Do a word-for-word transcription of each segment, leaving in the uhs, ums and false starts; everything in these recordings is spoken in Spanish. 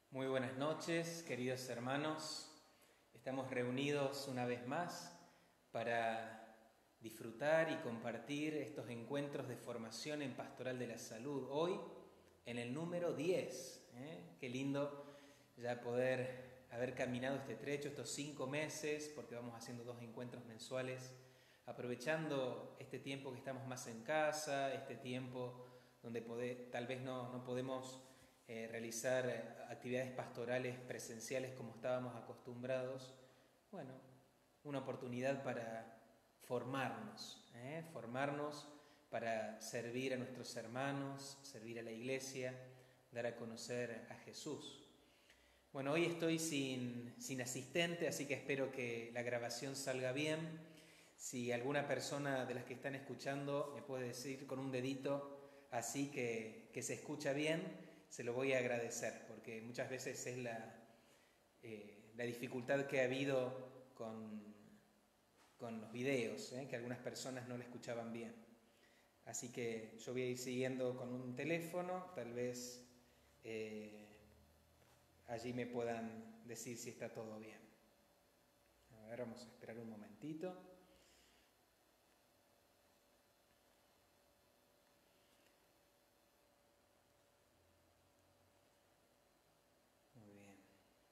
Muy buenas noches, queridos hermanos. Estamos reunidos una vez más para disfrutar y compartir estos encuentros de formación en Pastoral de la Salud. Hoy en el número diez. ¿eh? Qué lindo ya poder haber caminado este trecho, estos cinco meses, porque vamos haciendo dos encuentros mensuales, aprovechando este tiempo que estamos más en casa, este tiempo donde poder, tal vez no, no podemos Eh, realizar actividades pastorales presenciales como estábamos acostumbrados. Bueno, una oportunidad para formarnos, ¿eh? formarnos para servir a nuestros hermanos, servir a la iglesia, dar a conocer a Jesús. Bueno, hoy estoy sin, sin asistente, así que espero que la grabación salga bien. Si alguna persona de las que están escuchando me puede decir con un dedito así que, que se escucha bien, se lo voy a agradecer, porque muchas veces es la, eh, la dificultad que ha habido con, con los videos, ¿eh? que algunas personas no lo escuchaban bien. Así que yo voy a ir siguiendo con un teléfono, tal vez eh, allí me puedan decir si está todo bien. A ver, vamos a esperar un momentito. Muy bien.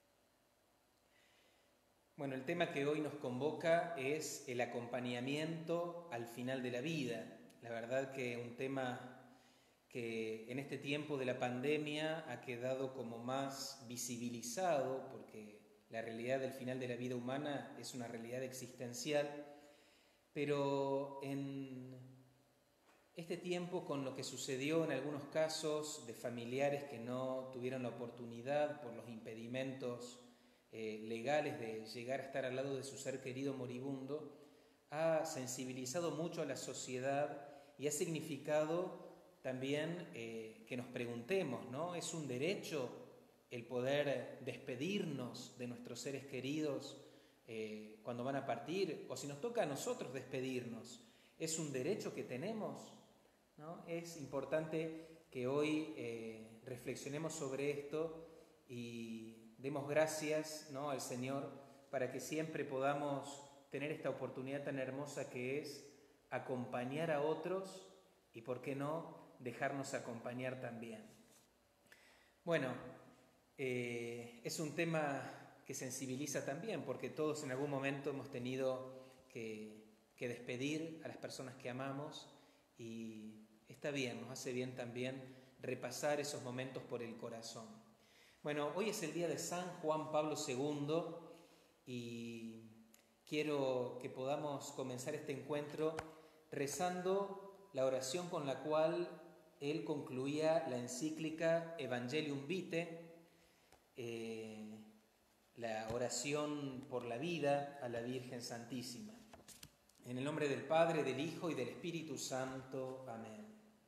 Bueno, el tema que hoy nos convoca es el acompañamiento al final de la vida. La verdad que un tema que en este tiempo de la pandemia ha quedado como más visibilizado, porque la realidad del final de la vida humana es una realidad existencial, pero en este tiempo, con lo que sucedió en algunos casos de familiares que no tuvieron la oportunidad por los impedimentos eh, legales de llegar a estar al lado de su ser querido moribundo, ha sensibilizado mucho a la sociedad y ha significado también eh, que nos preguntemos, ¿no? ¿Es un derecho el poder despedirnos de nuestros seres queridos eh, cuando van a partir? O si nos toca a nosotros despedirnos, ¿es un derecho que tenemos? ¿No? Es importante que hoy eh, reflexionemos sobre esto y demos gracias, ¿no? al Señor para que siempre podamos tener esta oportunidad tan hermosa que es acompañar a otros y, ¿por qué no?, dejarnos acompañar también. Bueno, eh, es un tema que sensibiliza también, porque todos en algún momento hemos tenido que, que despedir a las personas que amamos, y está bien, nos hace bien también repasar esos momentos por el corazón. Bueno, hoy es el día de San Juan Pablo segundo y quiero que podamos comenzar este encuentro rezando la oración con la cual él concluía la encíclica Evangelium Vitae, eh, la oración por la vida a la Virgen Santísima. En el nombre del Padre, del Hijo y del Espíritu Santo. Amén.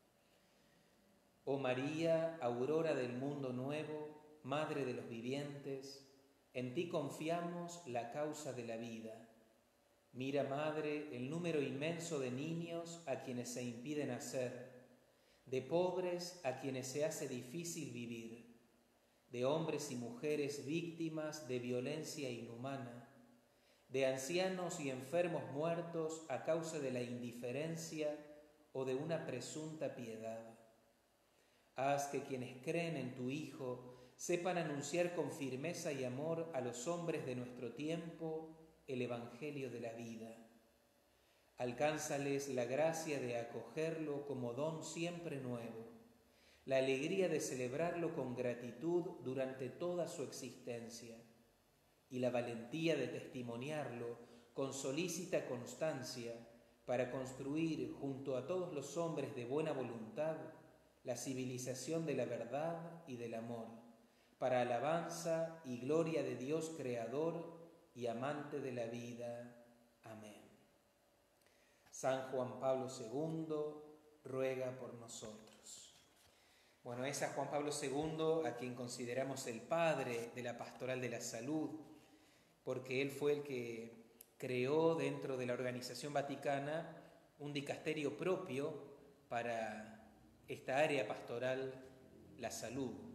Oh María, aurora del mundo nuevo, Madre de los vivientes, en ti confiamos la causa de la vida. Mira, Madre, el número inmenso de niños a quienes se impide nacer, de pobres a quienes se hace difícil vivir, de hombres y mujeres víctimas de violencia inhumana, de ancianos y enfermos muertos a causa de la indiferencia o de una presunta piedad. Haz que quienes creen en tu Hijo sepan anunciar con firmeza y amor a los hombres de nuestro tiempo el Evangelio de la vida. Alcánzales la gracia de acogerlo como don siempre nuevo, la alegría de celebrarlo con gratitud durante toda su existencia y la valentía de testimoniarlo con solícita constancia para construir junto a todos los hombres de buena voluntad la civilización de la verdad y del amor, para alabanza y gloria de Dios Creador y amante de la vida. Amén. San Juan Pablo segundo ruega por nosotros. Bueno, es a Juan Pablo segundo a quien consideramos el padre de la pastoral de la salud, porque él fue el que creó dentro de la Organización Vaticana un dicasterio propio para esta área pastoral, la salud.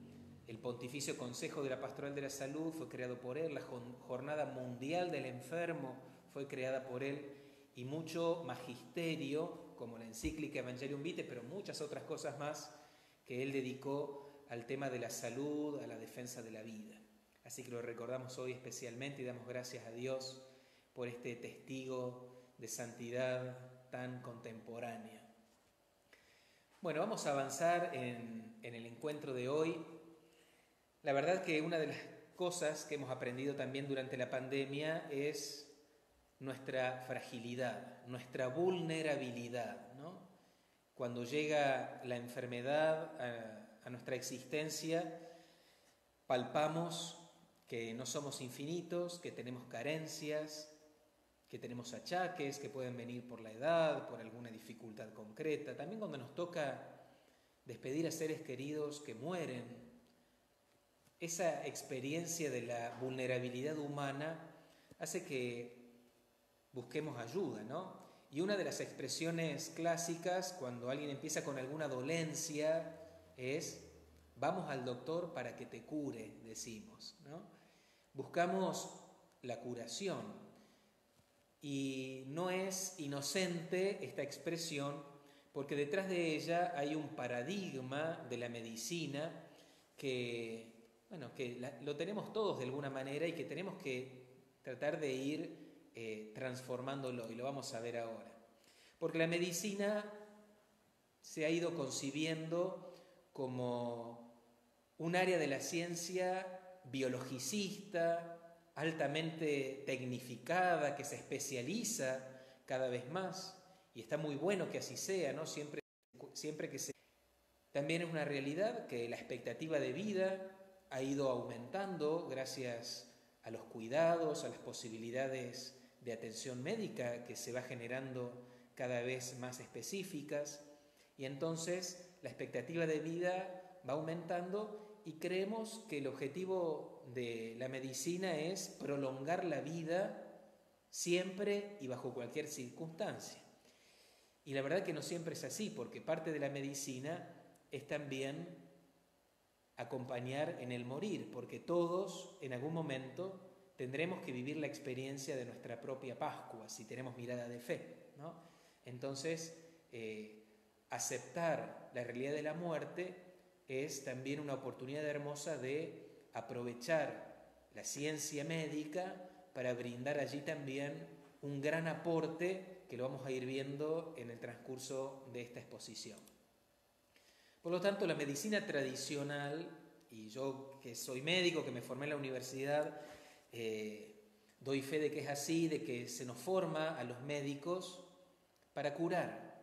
el Pontificio Consejo de la Pastoral de la Salud fue creado por él, la Jornada Mundial del Enfermo fue creada por él, y mucho magisterio, como la encíclica Evangelium Vitae, pero muchas otras cosas más que él dedicó al tema de la salud, a la defensa de la vida. Así que lo recordamos hoy especialmente y damos gracias a Dios por este testigo de santidad tan contemporánea. Bueno, vamos a avanzar en, en el encuentro de hoy. La verdad que una de las cosas que hemos aprendido también durante la pandemia es nuestra fragilidad, nuestra vulnerabilidad, ¿no? Cuando llega la enfermedad a, a nuestra existencia, palpamos que no somos infinitos, que tenemos carencias, que tenemos achaques que pueden venir por la edad, por alguna dificultad concreta. También cuando nos toca despedir a seres queridos que mueren, esa experiencia de la vulnerabilidad humana hace que busquemos ayuda, ¿no? Y una de las expresiones clásicas cuando alguien empieza con alguna dolencia es: vamos al doctor para que te cure, decimos, ¿no? Buscamos la curación. Y no es inocente esta expresión, porque detrás de ella hay un paradigma de la medicina que, bueno, que la, lo tenemos todos de alguna manera y que tenemos que tratar de ir eh, transformándolo, y lo vamos a ver ahora. Porque la medicina se ha ido concibiendo como un área de la ciencia biologicista, altamente tecnificada, que se especializa cada vez más, y está muy bueno que así sea, ¿no? Siempre, siempre que se... También es una realidad que la expectativa de vida ha ido aumentando gracias a los cuidados, a las posibilidades de atención médica que se va generando cada vez más específicas, y entonces la expectativa de vida va aumentando y creemos que el objetivo de la medicina es prolongar la vida siempre y bajo cualquier circunstancia. Y la verdad que no siempre es así, porque parte de la medicina es también acompañar en el morir, porque todos en algún momento tendremos que vivir la experiencia de nuestra propia Pascua, si tenemos mirada de fe, ¿no? Entonces, eh, aceptar la realidad de la muerte es también una oportunidad hermosa de aprovechar la ciencia médica para brindar allí también un gran aporte que lo vamos a ir viendo en el transcurso de esta exposición. Por lo tanto, la medicina tradicional, y yo que soy médico, que me formé en la universidad, eh, doy fe de que es así, de que se nos forma a los médicos para curar.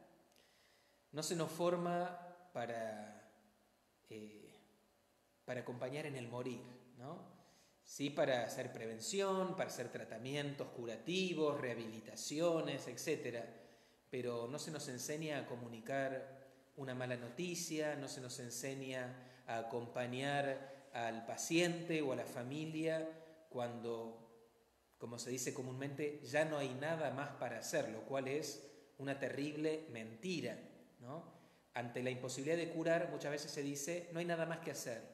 No se nos forma para, eh, para acompañar en el morir, ¿no? Sí, para hacer prevención, para hacer tratamientos curativos, rehabilitaciones, etcétera. Pero no se nos enseña a comunicar una mala noticia, no se nos enseña a acompañar al paciente o a la familia cuando, como se dice comúnmente, ya no hay nada más para hacer, lo cual es una terrible mentira, ¿no? Ante la imposibilidad de curar, muchas veces se dice, no hay nada más que hacer.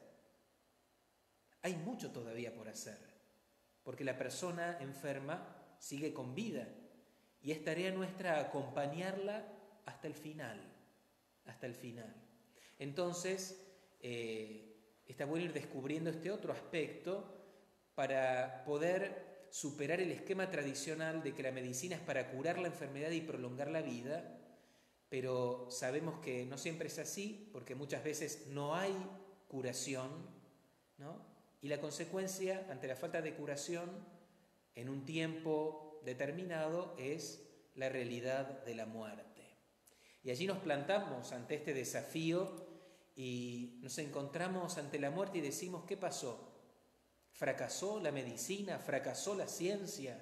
Hay mucho todavía por hacer, porque la persona enferma sigue con vida y es tarea nuestra acompañarla hasta el final, hasta el final. Entonces, eh, está bueno ir descubriendo este otro aspecto para poder superar el esquema tradicional de que la medicina es para curar la enfermedad y prolongar la vida, pero sabemos que no siempre es así, porque muchas veces no hay curación, ¿no? Y la consecuencia ante la falta de curación en un tiempo determinado es la realidad de la muerte. Y allí nos plantamos ante este desafío y nos encontramos ante la muerte y decimos, ¿qué pasó? ¿Fracasó la medicina? ¿Fracasó la ciencia?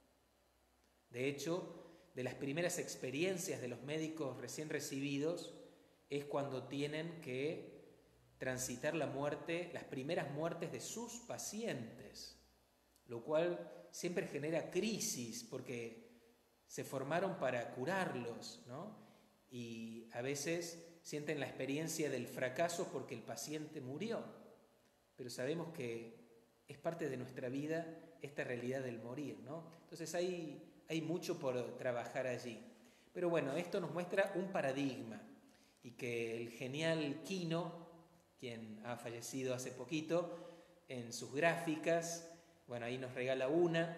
De hecho, de las primeras experiencias de los médicos recién recibidos es cuando tienen que transitar la muerte, las primeras muertes de sus pacientes, lo cual siempre genera crisis porque se formaron para curarlos, ¿no? Y a veces sienten la experiencia del fracaso porque el paciente murió. pero sabemos que es parte de nuestra vida esta realidad del morir, ¿no? Entonces hay, hay mucho por trabajar allí. Pero bueno, esto nos muestra un paradigma y que el genial Quino, quien ha fallecido hace poquito, en sus gráficas, bueno, ahí nos regala una,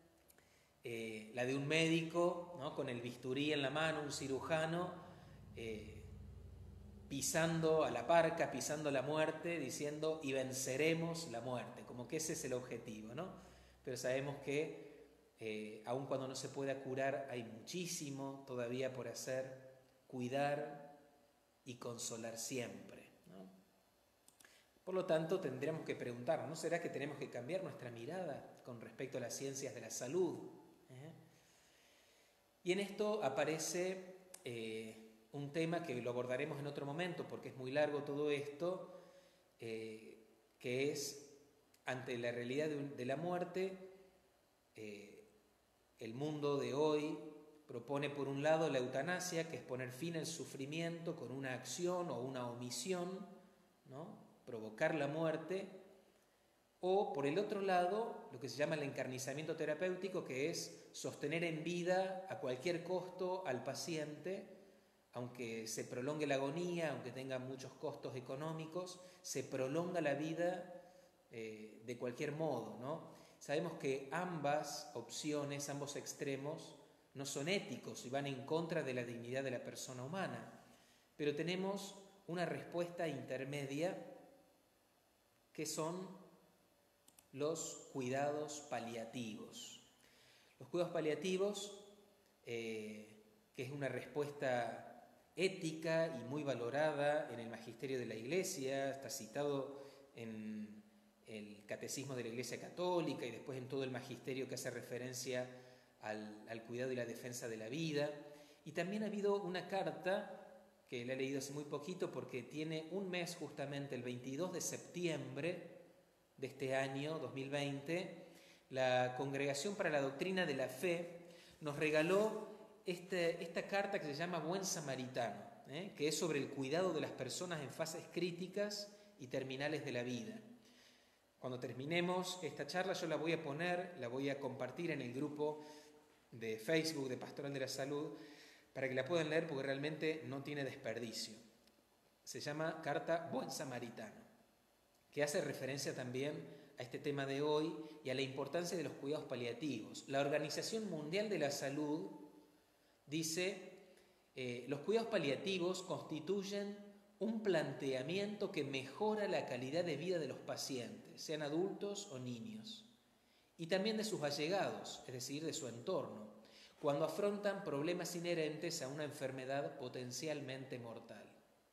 eh, la de un médico, ¿no?, con el bisturí en la mano, un cirujano, eh, pisando a la parca, pisando la muerte, diciendo, y venceremos la muerte, como que ese es el objetivo, ¿no? Pero sabemos que, eh, aun cuando no se pueda curar, hay muchísimo todavía por hacer, cuidar y consolar siempre, ¿no? Por lo tanto, tendríamos que preguntarnos, ¿no será que tenemos que cambiar nuestra mirada con respecto a las ciencias de la salud? ¿Eh? Y en esto aparece eh, un tema que lo abordaremos en otro momento, porque es muy largo todo esto, eh, que es, ante la realidad de, un, de la muerte, eh, el mundo de hoy propone por un lado la eutanasia, que es poner fin al sufrimiento con una acción o una omisión, ¿no?, provocar la muerte, o por el otro lado lo que se llama el encarnizamiento terapéutico, que es sostener en vida a cualquier costo al paciente, aunque se prolongue la agonía, aunque tenga muchos costos económicos, se prolonga la vida eh, de cualquier modo, ¿no? Sabemos que ambas opciones, ambos extremos, no son éticos y van en contra de la dignidad de la persona humana, pero tenemos una respuesta intermedia que son los cuidados paliativos. Los cuidados paliativos, eh, que es una respuesta ética y muy valorada en el magisterio de la Iglesia, está citado en el Catecismo de la Iglesia Católica y después en todo el magisterio que hace referencia al, al cuidado y la defensa de la vida. Y también ha habido una carta que la he leído hace muy poquito porque tiene un mes justamente, el veintidós de septiembre de este año dos mil veinte, la Congregación para la Doctrina de la Fe nos regaló este, esta carta que se llama Buen Samaritano, ¿eh? que es sobre el cuidado de las personas en fases críticas y terminales de la vida. Cuando terminemos esta charla yo la voy a poner, la voy a compartir en el grupo de Facebook de Pastoral de la Salud, para que la puedan leer porque realmente no tiene desperdicio. Se llama Carta Buen Samaritano, que hace referencia también a este tema de hoy y a la importancia de los cuidados paliativos. La Organización Mundial de la Salud dice, eh, los cuidados paliativos constituyen un planteamiento que mejora la calidad de vida de los pacientes, sean adultos o niños, y también de sus allegados, es decir, de su entorno, cuando afrontan problemas inherentes a una enfermedad potencialmente mortal.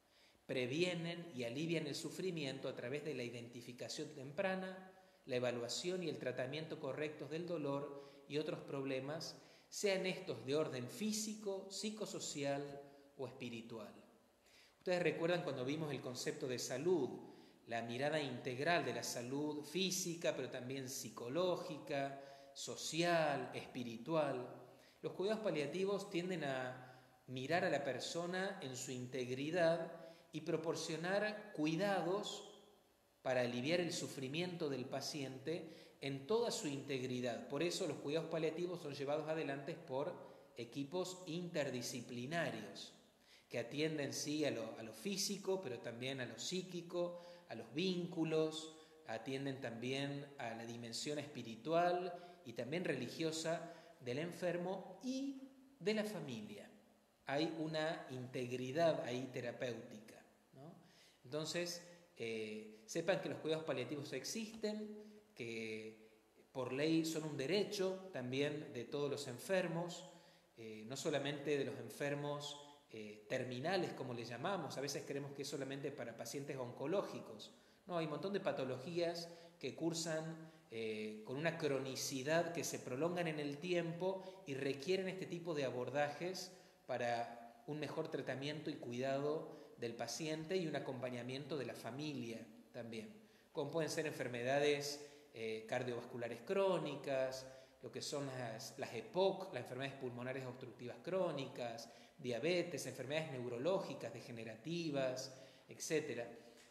Previenen y alivian el sufrimiento a través de la identificación temprana, la evaluación y el tratamiento correctos del dolor y otros problemas, sean estos de orden físico, psicosocial o espiritual. Ustedes recuerdan cuando vimos el concepto de salud, la mirada integral de la salud física, pero también psicológica, social, espiritual. Los cuidados paliativos tienden a mirar a la persona en su integridad y proporcionar cuidados para aliviar el sufrimiento del paciente en toda su integridad. Por eso los cuidados paliativos son llevados adelante por equipos interdisciplinarios que atienden sí a lo, a lo físico, pero también a lo psíquico, a los vínculos, atienden también a la dimensión espiritual y también religiosa del enfermo y de la familia. Hay una integridad ahí terapéutica, ¿no? Entonces, eh, sepan que los cuidados paliativos existen, que por ley son un derecho también de todos los enfermos, eh, no solamente de los enfermos eh, terminales, como les llamamos. A veces creemos que es solamente para pacientes oncológicos. No, hay un montón de patologías que cursan Eh, con una cronicidad que se prolongan en el tiempo y requieren este tipo de abordajes para un mejor tratamiento y cuidado del paciente y un acompañamiento de la familia también, como pueden ser enfermedades eh, cardiovasculares crónicas, lo que son las, las E P O C, las enfermedades pulmonares obstructivas crónicas, diabetes, enfermedades neurológicas degenerativas, etcétera.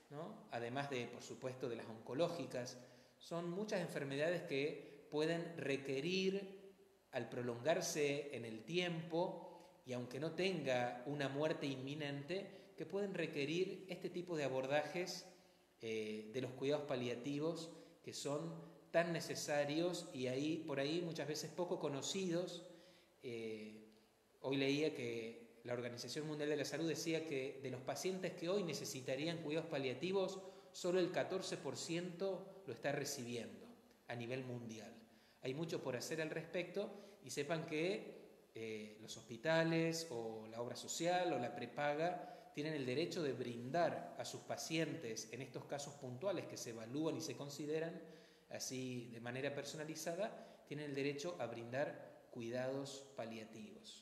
¿no? Además de, por supuesto, de las oncológicas. Son muchas enfermedades que pueden requerir, al prolongarse en el tiempo, y aunque no tenga una muerte inminente, que pueden requerir este tipo de abordajes eh, de los cuidados paliativos, que son tan necesarios y ahí, por ahí muchas veces poco conocidos. Eh, hoy leía que la Organización Mundial de la Salud decía que de los pacientes que hoy necesitarían cuidados paliativos, solo el catorce por ciento lo está recibiendo a nivel mundial. Hay mucho por hacer al respecto y sepan que eh, los hospitales o la obra social o la prepaga tienen el derecho de brindar a sus pacientes, en estos casos puntuales que se evalúan y se consideran así de manera personalizada, tienen el derecho a brindar cuidados paliativos.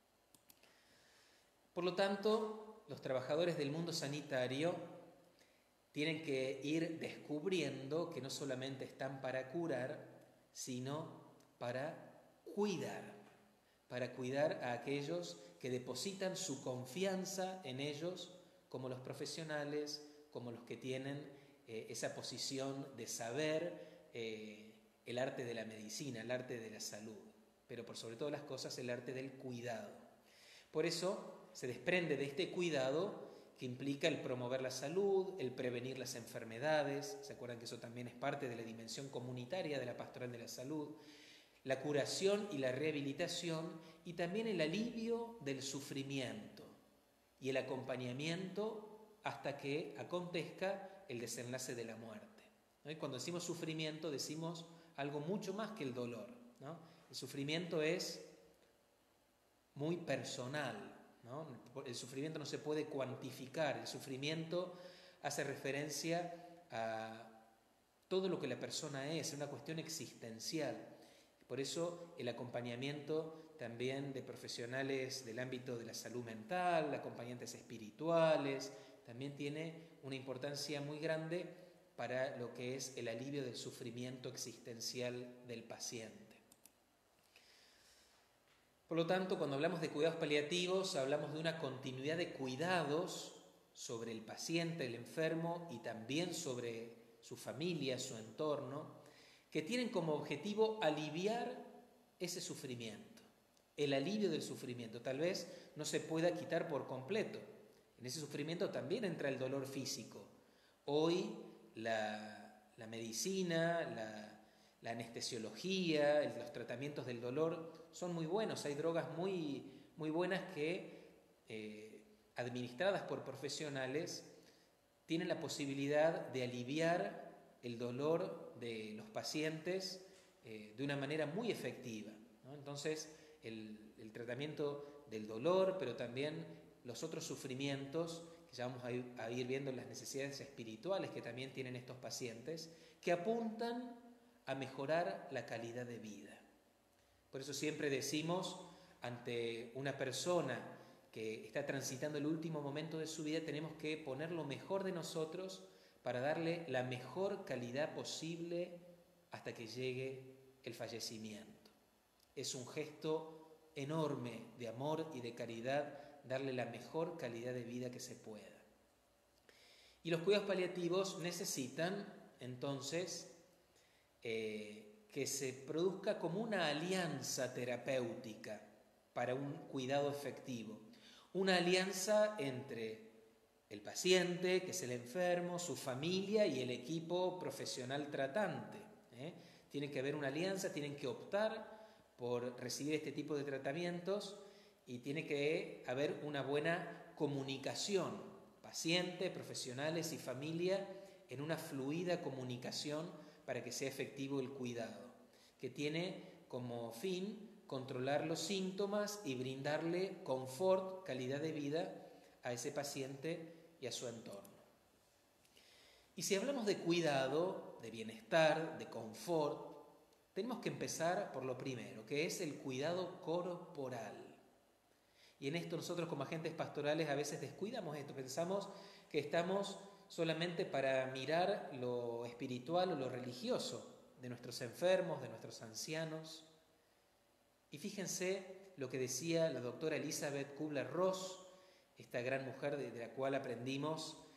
Por lo tanto, los trabajadores del mundo sanitario tienen que ir descubriendo que no solamente están para curar, sino para cuidar, para cuidar a aquellos que depositan su confianza en ellos, como los profesionales, como los que tienen eh, esa posición de saber eh, el arte de la medicina, el arte de la salud, pero por sobre todas las cosas el arte del cuidado. Por eso se desprende de este cuidado que implica el promover la salud, el prevenir las enfermedades. ¿Se acuerdan que eso también es parte de la dimensión comunitaria de la pastoral de la salud? La curación y la rehabilitación, y también el alivio del sufrimiento y el acompañamiento hasta que acontezca el desenlace de la muerte, ¿no? Y cuando decimos sufrimiento decimos algo mucho más que el dolor, ¿no? El sufrimiento es muy personal, ¿no? El sufrimiento no se puede cuantificar. El sufrimiento hace referencia a todo lo que la persona es, es una cuestión existencial. Por eso el acompañamiento también de profesionales del ámbito de la salud mental, acompañantes espirituales, también tiene una importancia muy grande para lo que es el alivio del sufrimiento existencial del paciente. Por lo tanto, cuando hablamos de cuidados paliativos, hablamos de una continuidad de cuidados sobre el paciente, el enfermo, y también sobre su familia, su entorno, que tienen como objetivo aliviar ese sufrimiento, el alivio del sufrimiento. Tal vez no se pueda quitar por completo. En ese sufrimiento también entra el dolor físico. Hoy la, la medicina, la, la anestesiología, el, los tratamientos del dolor son muy buenos. Hay drogas muy, muy buenas que, eh, administradas por profesionales, tienen la posibilidad de aliviar el dolor de los pacientes eh, de una manera muy efectiva, ¿no? Entonces, el, el tratamiento del dolor, pero también los otros sufrimientos, que ya vamos a ir, a ir viendo las necesidades espirituales que también tienen estos pacientes, que apuntan a mejorar la calidad de vida. Por eso siempre decimos, ante una persona que está transitando el último momento de su vida, tenemos que poner lo mejor de nosotros para darle la mejor calidad posible hasta que llegue el fallecimiento. Es un gesto enorme de amor y de caridad darle la mejor calidad de vida que se pueda. Y los cuidados paliativos necesitan, entonces, eh, que se produzca como una alianza terapéutica para un cuidado efectivo. Una alianza entre el paciente, que es el enfermo, su familia y el equipo profesional tratante, ¿eh? Tiene que haber una alianza, tienen que optar por recibir este tipo de tratamientos y tiene que haber una buena comunicación, paciente, profesionales y familia, en una fluida comunicación para que sea efectivo el cuidado, que tiene como fin controlar los síntomas y brindarle confort, calidad de vida a ese paciente y a su entorno. Y si hablamos de cuidado, de bienestar, de confort, tenemos que empezar por lo primero, que es el cuidado corporal. Y en esto nosotros como agentes pastorales a veces descuidamos esto, pensamos que estamos solamente para mirar lo espiritual o lo religioso de nuestros enfermos, de nuestros ancianos. Y fíjense lo que decía la doctora Elizabeth Kubler-Ross, esta gran mujer de la cual aprendimos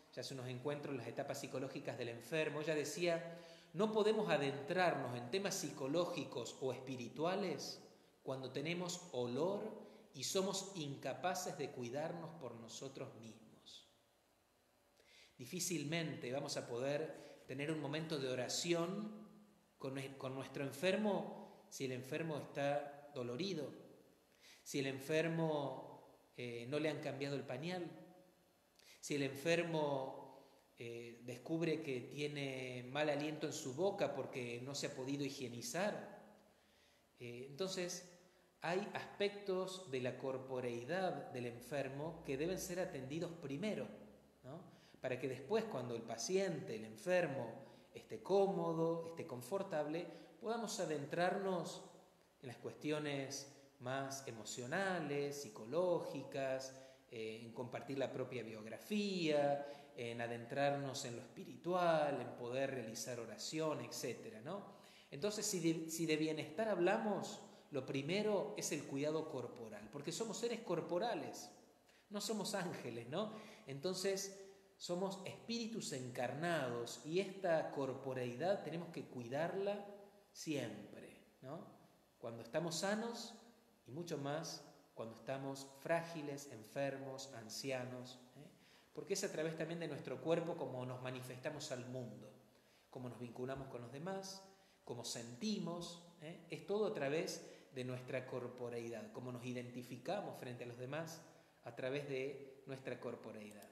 ya hace unos encuentros en las etapas psicológicas del enfermo, ella decía, no podemos adentrarnos en temas psicológicos o espirituales cuando tenemos olor y somos incapaces de cuidarnos por nosotros mismos. Difícilmente vamos a poder tener un momento de oración con, con nuestro enfermo si el enfermo está dolorido, si el enfermo eh, no le han cambiado el pañal, si el enfermo eh, descubre que tiene mal aliento en su boca porque no se ha podido higienizar. Eh, entonces, hay aspectos de la corporeidad del enfermo que deben ser atendidos primero, ¿no? Para que después, cuando el paciente, el enfermo, esté cómodo, esté confortable, podamos adentrarnos en las cuestiones más emocionales, psicológicas, eh, en compartir la propia biografía, en adentrarnos en lo espiritual, en poder realizar oración, etcétera, ¿no? Entonces, si de, si de bienestar hablamos, lo primero es el cuidado corporal, porque somos seres corporales, no somos ángeles, ¿no? Entonces, somos espíritus encarnados y esta corporeidad tenemos que cuidarla siempre, ¿no? Cuando estamos sanos y mucho más cuando estamos frágiles, enfermos, ancianos, ¿eh? Porque es a través también de nuestro cuerpo como nos manifestamos al mundo, cómo nos vinculamos con los demás, cómo sentimos, ¿eh? Es todo a través de nuestra corporeidad, cómo nos identificamos frente a los demás a través de nuestra corporeidad.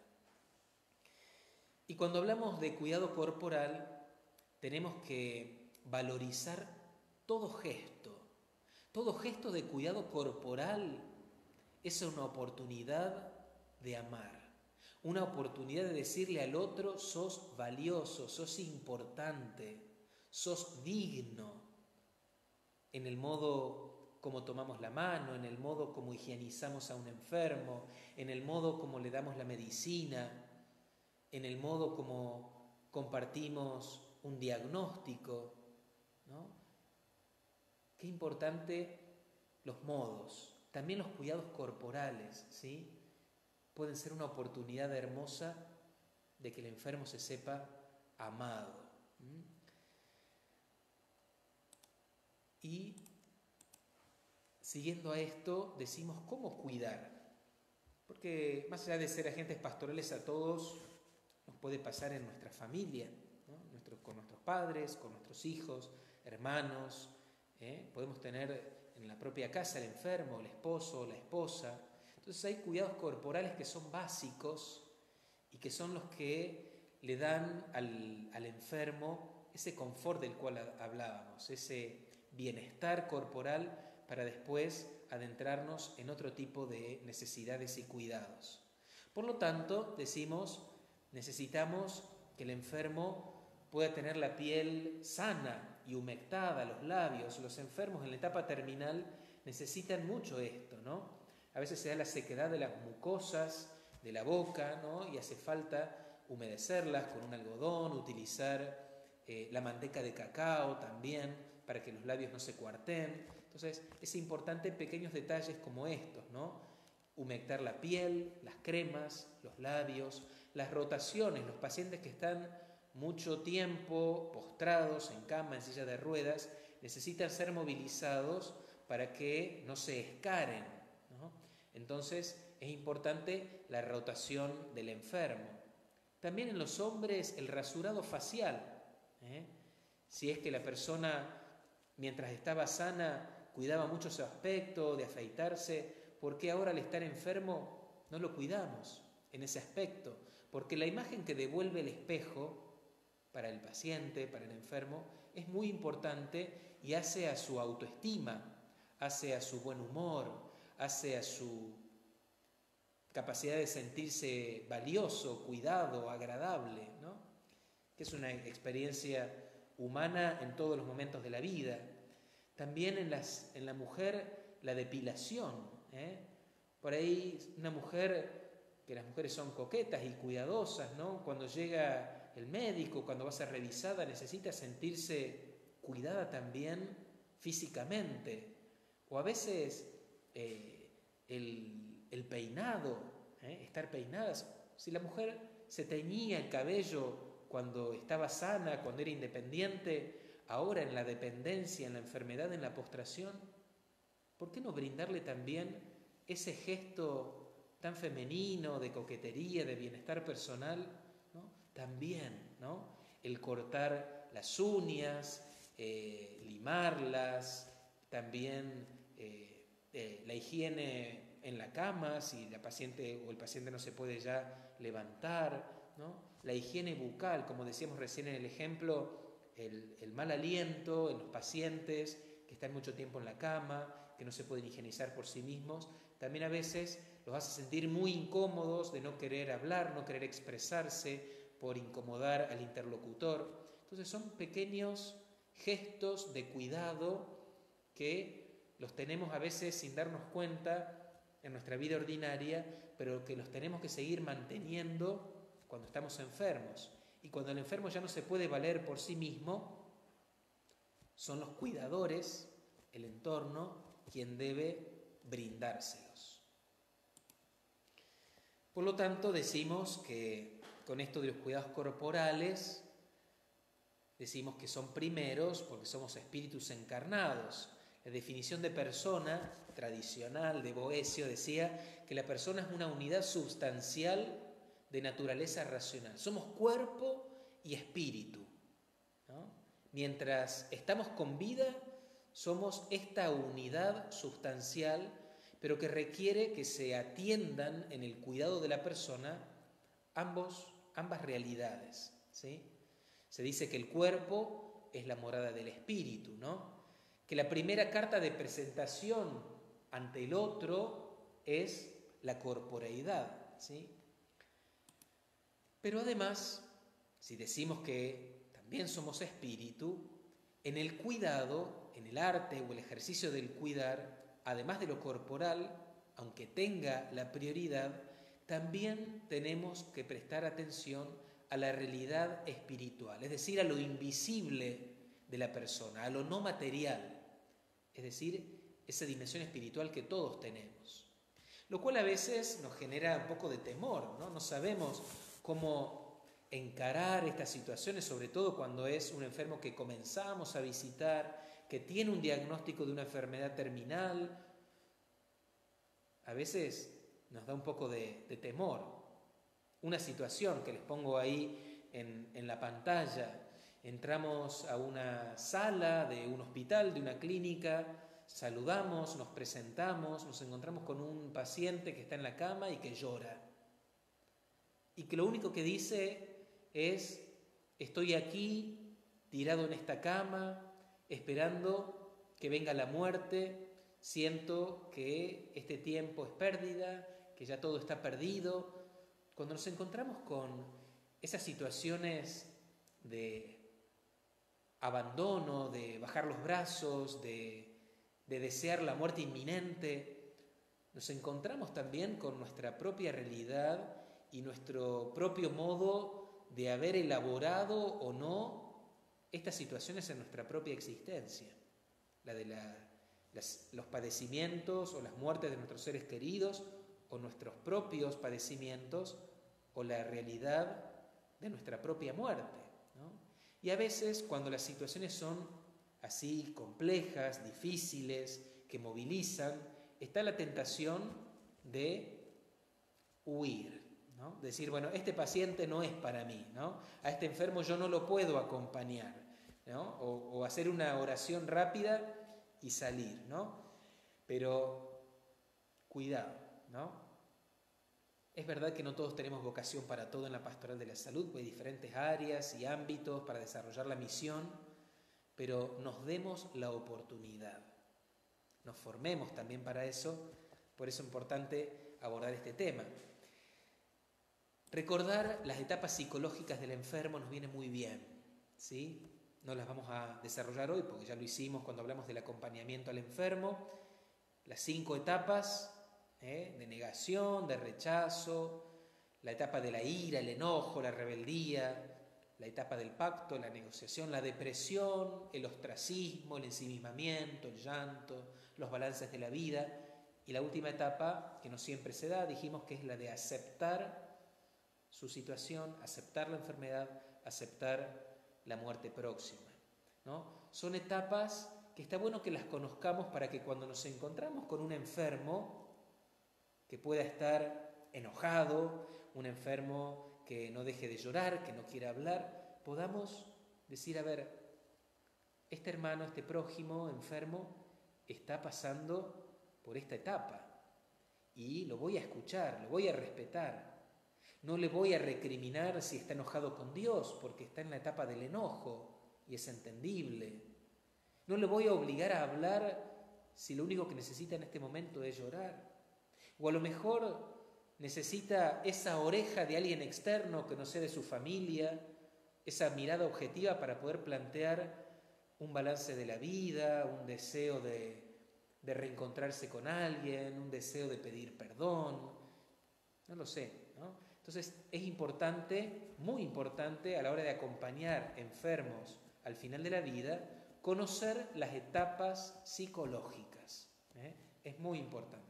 Y cuando hablamos de cuidado corporal, tenemos que valorizar todo gesto. Todo gesto de cuidado corporal es una oportunidad de amar, una oportunidad de decirle al otro, sos valioso, sos importante, sos digno, en el modo como tomamos la mano, en el modo como higienizamos a un enfermo, en el modo como le damos la medicina, en el modo como compartimos un diagnóstico, ¿no? Qué importante los modos, también los cuidados corporales, ¿sí? Pueden ser una oportunidad hermosa de que el enfermo se sepa amado. ¿Mm? Y siguiendo a esto, decimos cómo cuidar, porque más allá de ser agentes pastorales a todos, nos puede pasar en nuestra familia, ¿no? Nuestro, con nuestros padres, con nuestros hijos, hermanos, ¿eh? Podemos tener en la propia casa el enfermo, el esposo, la esposa. Entonces hay cuidados corporales que son básicos y que son los que le dan al, al enfermo ese confort del cual hablábamos, ese bienestar corporal para después adentrarnos en otro tipo de necesidades y cuidados. Por lo tanto, decimos, necesitamos que el enfermo pueda tener la piel sana y humectada, los labios. Los enfermos en la etapa terminal necesitan mucho esto, ¿no? A veces se da la sequedad de las mucosas de la boca, ¿no? Y hace falta humedecerlas con un algodón, utilizar eh, la manteca de cacao también para que los labios no se cuarteen. Entonces, es importante pequeños detalles como estos, ¿no? Humectar la piel, las cremas, los labios, las rotaciones. Los pacientes que están mucho tiempo postrados en cama, en silla de ruedas, necesitan ser movilizados para que no se escaren, ¿no? Entonces, es importante la rotación del enfermo. También en los hombres el rasurado facial, ¿eh? Si es que la persona, mientras estaba sana, cuidaba mucho su aspecto de afeitarse, ¿por qué ahora al estar enfermo no lo cuidamos en ese aspecto? Porque la imagen que devuelve el espejo para el paciente, para el enfermo, es muy importante y hace a su autoestima, hace a su buen humor, hace a su capacidad de sentirse valioso, cuidado, agradable, ¿no? Que es una experiencia humana en todos los momentos de la vida. También en, las, en la mujer, la depilación, ¿eh? Por ahí una mujer, que las mujeres son coquetas y cuidadosas, ¿no? Cuando llega el médico, cuando va a ser revisada, necesita sentirse cuidada también físicamente. O a veces eh, el, el peinado, ¿eh? Estar peinadas. Si la mujer se teñía el cabello cuando estaba sana, cuando era independiente, ahora en la dependencia, en la enfermedad, en la postración? ¿Por qué no brindarle también ese gesto tan femenino, de coquetería, de bienestar personal, ¿no? También, ¿no? El cortar las uñas, eh, limarlas, también eh, eh, la higiene en la cama, si la paciente o el paciente no se puede ya levantar, ¿no? La higiene bucal, como decíamos recién en el ejemplo, el, el mal aliento en los pacientes que están mucho tiempo en la cama, que no se pueden higienizar por sí mismos, también a veces los hace sentir muy incómodos de no querer hablar, no querer expresarse por incomodar al interlocutor. Entonces son pequeños gestos de cuidado que los tenemos a veces sin darnos cuenta en nuestra vida ordinaria, pero que los tenemos que seguir manteniendo cuando estamos enfermos. Y cuando el enfermo ya no se puede valer por sí mismo, son los cuidadores, el entorno, quien debe brindárselos. Por lo tanto, decimos que con esto de los cuidados corporales, decimos que son primeros porque somos espíritus encarnados. La definición de persona tradicional de Boecio decía que la persona es una unidad substancial de naturaleza racional. Somos cuerpo y espíritu, ¿no? Mientras estamos con vida, somos esta unidad sustancial, pero que requiere que se atiendan en el cuidado de la persona ambos, ambas realidades, ¿sí? Se dice que el cuerpo es la morada del espíritu, ¿no? Que la primera carta de presentación ante el otro es la corporeidad, ¿sí? Pero además, si decimos que también somos espíritu, en el cuidado, en el arte o el ejercicio del cuidar, además de lo corporal, aunque tenga la prioridad, también tenemos que prestar atención a la realidad espiritual, es decir, a lo invisible de la persona, a lo no material, es decir, esa dimensión espiritual que todos tenemos. Lo cual a veces nos genera un poco de temor, ¿no? No sabemos cómo encarar estas situaciones, sobre todo cuando es un enfermo que comenzamos a visitar, que tiene un diagnóstico de una enfermedad terminal. A veces nos da un poco de, de temor. Una situación que les pongo ahí en, en la pantalla. Entramos a una sala de un hospital, de una clínica, saludamos, nos presentamos, nos encontramos con un paciente que está en la cama y que llora. Y que lo único que dice es: estoy aquí, tirado en esta cama, esperando que venga la muerte, siento que este tiempo es pérdida, que ya todo está perdido. Cuando nos encontramos con esas situaciones de abandono, de bajar los brazos, de, de desear la muerte inminente, nos encontramos también con nuestra propia realidad y nuestro propio modo de haber elaborado o no estas situaciones en nuestra propia existencia, la de la, las, los padecimientos o las muertes de nuestros seres queridos, o nuestros propios padecimientos, o la realidad de nuestra propia muerte, ¿no? Y a veces, cuando las situaciones son así complejas, difíciles, que movilizan, está la tentación de huir, ¿no? Decir, bueno, este paciente no es para mí, ¿no? A este enfermo yo no lo puedo acompañar, ¿no? O, o hacer una oración rápida y salir, ¿no? Pero cuidado, ¿no? Es verdad que no todos tenemos vocación para todo en la pastoral de la salud, pues hay diferentes áreas y ámbitos para desarrollar la misión, pero nos demos la oportunidad, nos formemos también para eso, por eso es importante abordar este tema. Recordar las etapas psicológicas del enfermo nos viene muy bien, ¿sí? No las vamos a desarrollar hoy porque ya lo hicimos cuando hablamos del acompañamiento al enfermo. Las cinco etapas, ¿eh? de negación, de rechazo, la etapa de la ira, el enojo, la rebeldía, la etapa del pacto, la negociación, la depresión, el ostracismo, el ensimismamiento, el llanto, los balances de la vida. Y la última etapa, que no siempre se da, dijimos que es la de aceptar su situación, aceptar la enfermedad, aceptar la muerte próxima, ¿no? Son etapas que está bueno que las conozcamos para que cuando nos encontramos con un enfermo que pueda estar enojado, un enfermo que no deje de llorar, que no quiera hablar, podamos decir, a ver, este hermano, este prójimo enfermo está pasando por esta etapa y lo voy a escuchar, lo voy a respetar. No le voy a recriminar si está enojado con Dios, porque está en la etapa del enojo y es entendible. No le voy a obligar a hablar si lo único que necesita en este momento es llorar. O a lo mejor necesita esa oreja de alguien externo que no sea de su familia, esa mirada objetiva para poder plantear un balance de la vida, un deseo de, de reencontrarse con alguien, un deseo de pedir perdón, no lo sé, ¿no? Entonces es importante, muy importante a la hora de acompañar enfermos al final de la vida, conocer las etapas psicológicas, ¿eh? Es muy importante.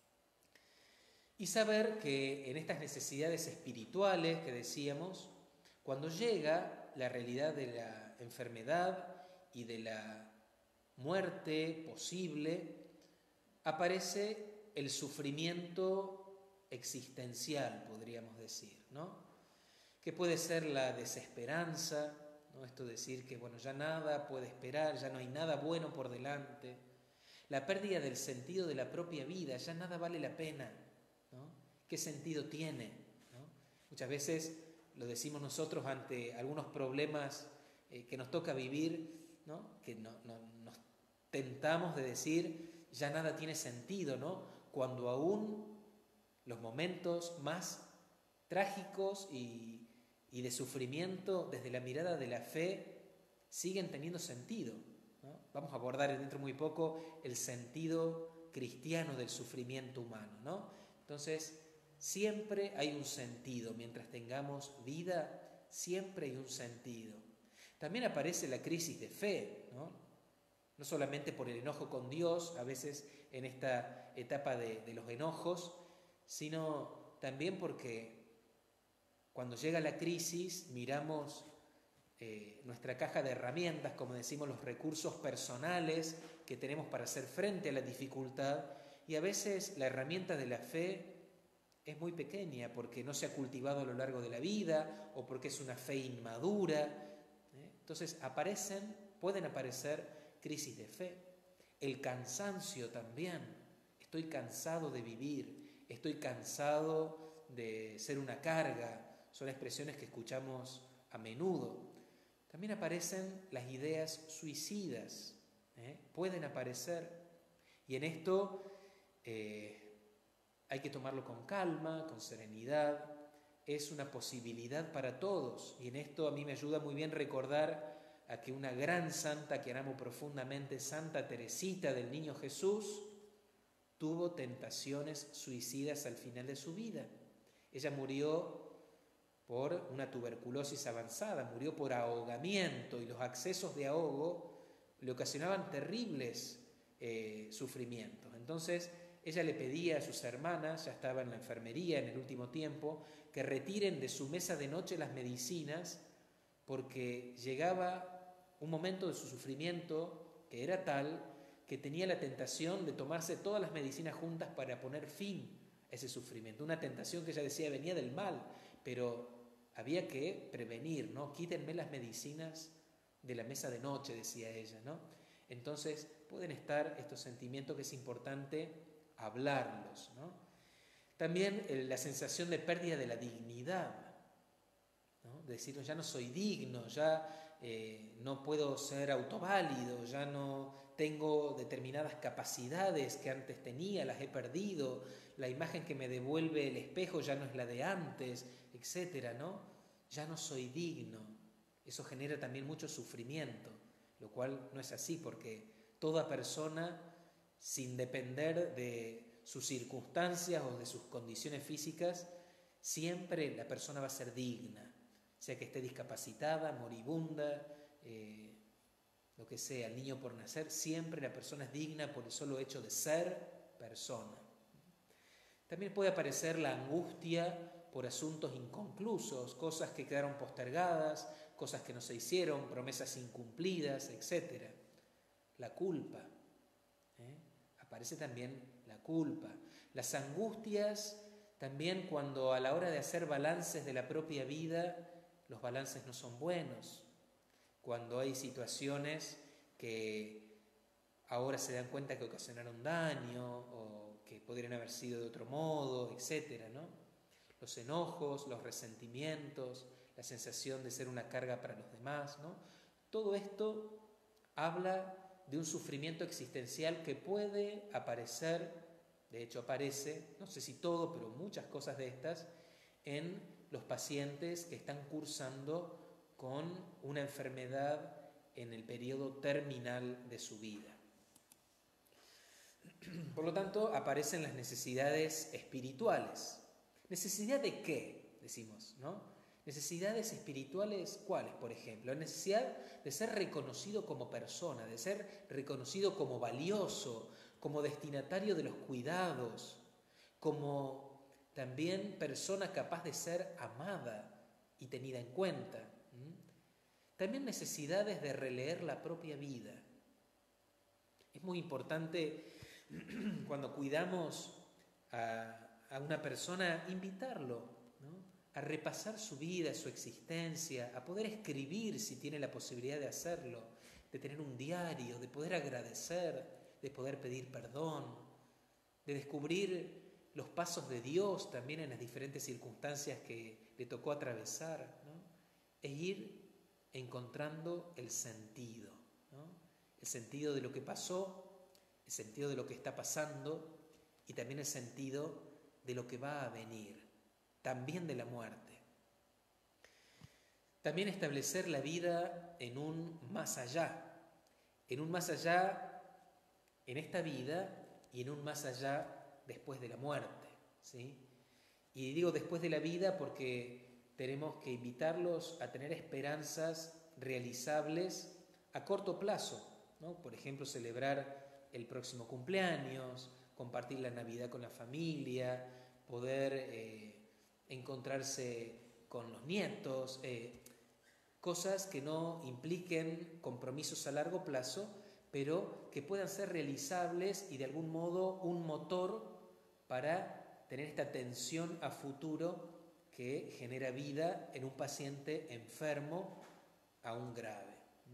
Y saber que en estas necesidades espirituales que decíamos, cuando llega la realidad de la enfermedad y de la muerte posible, aparece el sufrimiento existencial, podríamos decir, ¿no? Que puede ser la desesperanza, ¿no? Esto de decir que, bueno, ya nada puede esperar, ya no hay nada bueno por delante, la pérdida del sentido de la propia vida, ya nada vale la pena, ¿no? ¿Qué sentido tiene, ¿no? Muchas veces lo decimos nosotros ante algunos problemas eh, que nos toca vivir, ¿no? Que no, no, nos tentamos de decir, ya nada tiene sentido, ¿no? Cuando aún los momentos más trágicos y, y de sufrimiento desde la mirada de la fe siguen teniendo sentido, ¿no? Vamos a abordar dentro de muy poco el sentido cristiano del sufrimiento humano, ¿no? Entonces, siempre hay un sentido. Mientras tengamos vida, siempre hay un sentido. También aparece la crisis de fe, ¿no? No solamente por el enojo con Dios, a veces en esta etapa de, de los enojos, sino también porque cuando llega la crisis miramos eh, nuestra caja de herramientas, como decimos, los recursos personales que tenemos para hacer frente a la dificultad, y a veces la herramienta de la fe es muy pequeña porque no se ha cultivado a lo largo de la vida o porque es una fe inmadura, ¿eh? Entonces aparecen, pueden aparecer crisis de fe. El cansancio también. Estoy cansado de vivir, estoy cansado de ser una carga. Son expresiones que escuchamos a menudo. También aparecen las ideas suicidas, ¿eh? Pueden aparecer. Y en esto eh, hay que tomarlo con calma, con serenidad. Es una posibilidad para todos. Y en esto a mí me ayuda muy bien recordar a que una gran santa que amo profundamente, Santa Teresita del Niño Jesús, tuvo tentaciones suicidas al final de su vida. Ella murió por una tuberculosis avanzada, murió por ahogamiento, y los accesos de ahogo le ocasionaban terribles eh, sufrimientos. Entonces ella le pedía a sus hermanas, ya estaba en la enfermería en el último tiempo, que retiren de su mesa de noche las medicinas, porque llegaba un momento de su sufrimiento que era tal que tenía la tentación de tomarse todas las medicinas juntas para poner fin a ese sufrimiento. Una tentación que ella decía venía del mal, pero había que prevenir, ¿no? Quítenme las medicinas de la mesa de noche, decía ella, ¿no? Entonces pueden estar estos sentimientos que es importante hablarlos, ¿no? También eh, la sensación de pérdida de la dignidad, ¿no? De decir, ya no soy digno, ya eh, no puedo ser autoválido, ya no tengo determinadas capacidades que antes tenía, las he perdido, la imagen que me devuelve el espejo ya no es la de antes, etcétera, ¿no? Ya no soy digno. Eso genera también mucho sufrimiento, lo cual no es así, porque toda persona, sin depender de sus circunstancias o de sus condiciones físicas, siempre la persona va a ser digna, sea que esté discapacitada, moribunda, eh, lo que sea, el niño por nacer, siempre la persona es digna por el solo hecho de ser persona. También puede aparecer la angustia por asuntos inconclusos, cosas que quedaron postergadas, cosas que no se hicieron, promesas incumplidas, etcétera. La culpa. ¿eh? Aparece también la culpa. Las angustias también cuando a la hora de hacer balances de la propia vida, los balances no son buenos. Cuando hay situaciones que ahora se dan cuenta que ocasionaron daño o que podrían haber sido de otro modo, etcétera, ¿no? Los enojos, los resentimientos, la sensación de ser una carga para los demás, ¿no? Todo esto habla de un sufrimiento existencial que puede aparecer, de hecho aparece, no sé si todo, pero muchas cosas de estas, en los pacientes que están cursando con una enfermedad en el periodo terminal de su vida. Por lo tanto, aparecen las necesidades espirituales. ¿Necesidad de qué? Decimos, ¿no? Necesidades espirituales, ¿cuáles, por ejemplo? La necesidad de ser reconocido como persona, de ser reconocido como valioso, como destinatario de los cuidados, como también persona capaz de ser amada y tenida en cuenta. También necesidades de releer la propia vida. Es muy importante cuando cuidamos a, a una persona, invitarlo, ¿no? A repasar su vida, su existencia, a poder escribir si tiene la posibilidad de hacerlo, de tener un diario, de poder agradecer, de poder pedir perdón, de descubrir los pasos de Dios también en las diferentes circunstancias que le tocó atravesar, ¿no? E ir encontrando el sentido, ¿no? El sentido de lo que pasó, el sentido de lo que está pasando y también el sentido de lo que va a venir, también de la muerte. También establecer la vida en un más allá, en un más allá en esta vida y en un más allá después de la muerte, ¿sí? Y digo después de la vida porque tenemos que invitarlos a tener esperanzas realizables a corto plazo, ¿no? Por ejemplo, celebrar el próximo cumpleaños, compartir la Navidad con la familia, poder eh, encontrarse con los nietos, eh, cosas que no impliquen compromisos a largo plazo, pero que puedan ser realizables y de algún modo un motor para tener esta atención a futuro que genera vida en un paciente enfermo aún grave.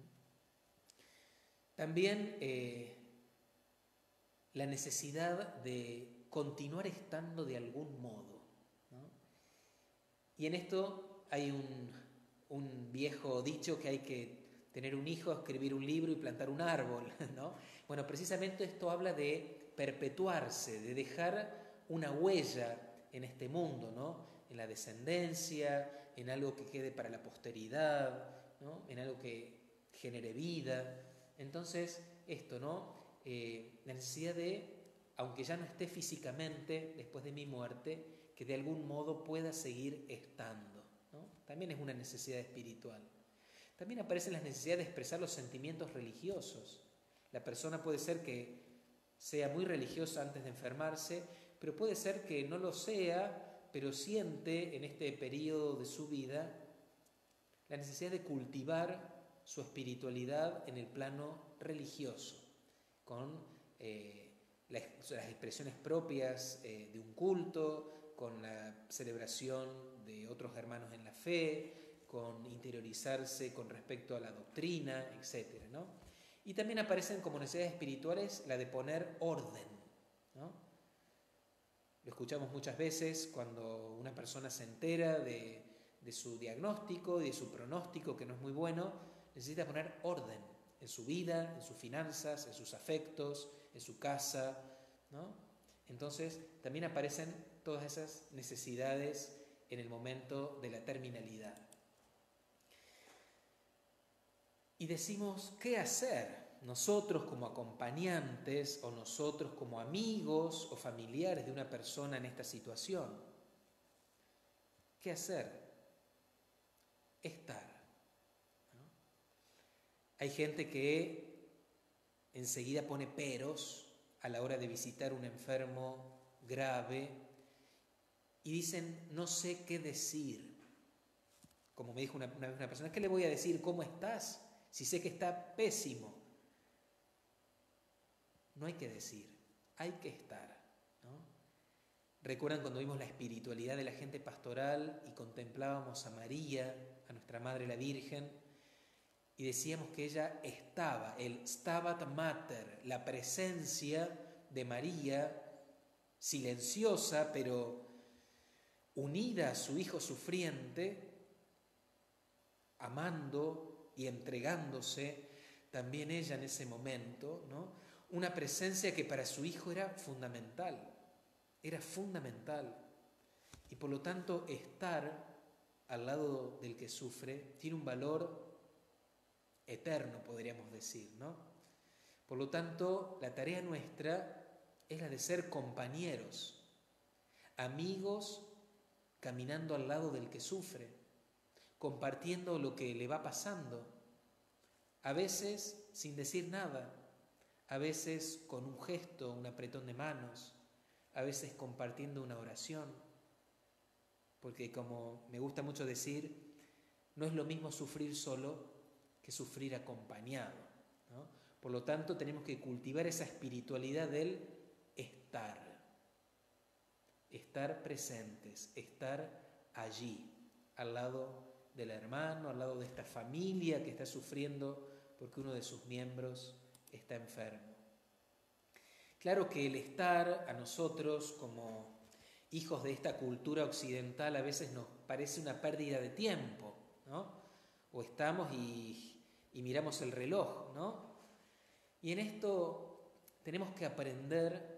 También eh, la necesidad de continuar estando de algún modo, ¿no? Y en esto hay un, un viejo dicho que hay que tener un hijo, escribir un libro y plantar un árbol, ¿no? Bueno, precisamente esto habla de perpetuarse, de dejar una huella en este mundo, ¿no? En la descendencia, en algo que quede para la posteridad, ¿no? En algo que genere vida. Entonces, esto, ¿no? Eh, la necesidad de, aunque ya no esté físicamente después de mi muerte, que de algún modo pueda seguir estando, ¿no? También es una necesidad espiritual. También aparecen las necesidades de expresar los sentimientos religiosos. La persona puede ser que sea muy religiosa antes de enfermarse, pero puede ser que no lo sea, pero siente en este periodo de su vida la necesidad de cultivar su espiritualidad en el plano religioso, con eh, las, las expresiones propias eh, de un culto, con la celebración de otros hermanos en la fe, con interiorizarse con respecto a la doctrina, etcétera, ¿no? Y también aparecen como necesidades espirituales la de poner orden, ¿no? Lo escuchamos muchas veces cuando una persona se entera de, de su diagnóstico y de su pronóstico, que no es muy bueno, necesita poner orden en su vida, en sus finanzas, en sus afectos, en su casa, ¿no? Entonces, también aparecen todas esas necesidades en el momento de la terminalidad. Y decimos, ¿qué hacer? Nosotros como acompañantes o nosotros como amigos o familiares de una persona en esta situación. ¿Qué hacer? Estar. ¿No? Hay gente que enseguida pone peros a la hora de visitar un enfermo grave y dicen, no sé qué decir. Como me dijo una, una vez una persona, ¿qué le voy a decir? ¿Cómo estás? Si sé que está pésimo. No hay que decir, hay que estar, ¿no? ¿Recuerdan cuando vimos la espiritualidad de la gente pastoral y contemplábamos a María, a nuestra Madre la Virgen, y decíamos que ella estaba, el Stabat Mater, la presencia de María, silenciosa pero unida a su hijo sufriente, amando y entregándose también ella en ese momento, ¿no? Una presencia que para su hijo era fundamental, era fundamental. Y por lo tanto, estar al lado del que sufre tiene un valor eterno, podríamos decir, ¿no? Por lo tanto, la tarea nuestra es la de ser compañeros, amigos caminando al lado del que sufre, compartiendo lo que le va pasando, a veces sin decir nada, a veces con un gesto, un apretón de manos, a veces compartiendo una oración, porque como me gusta mucho decir, no es lo mismo sufrir solo que sufrir acompañado, ¿no? Por lo tanto, tenemos que cultivar esa espiritualidad del estar, estar presentes, estar allí, al lado del hermano, al lado de esta familia que está sufriendo porque uno de sus miembros está enfermo. Claro que el estar a nosotros como hijos de esta cultura occidental a veces nos parece una pérdida de tiempo, ¿no? O estamos y, y miramos el reloj, ¿no? Y en esto tenemos que aprender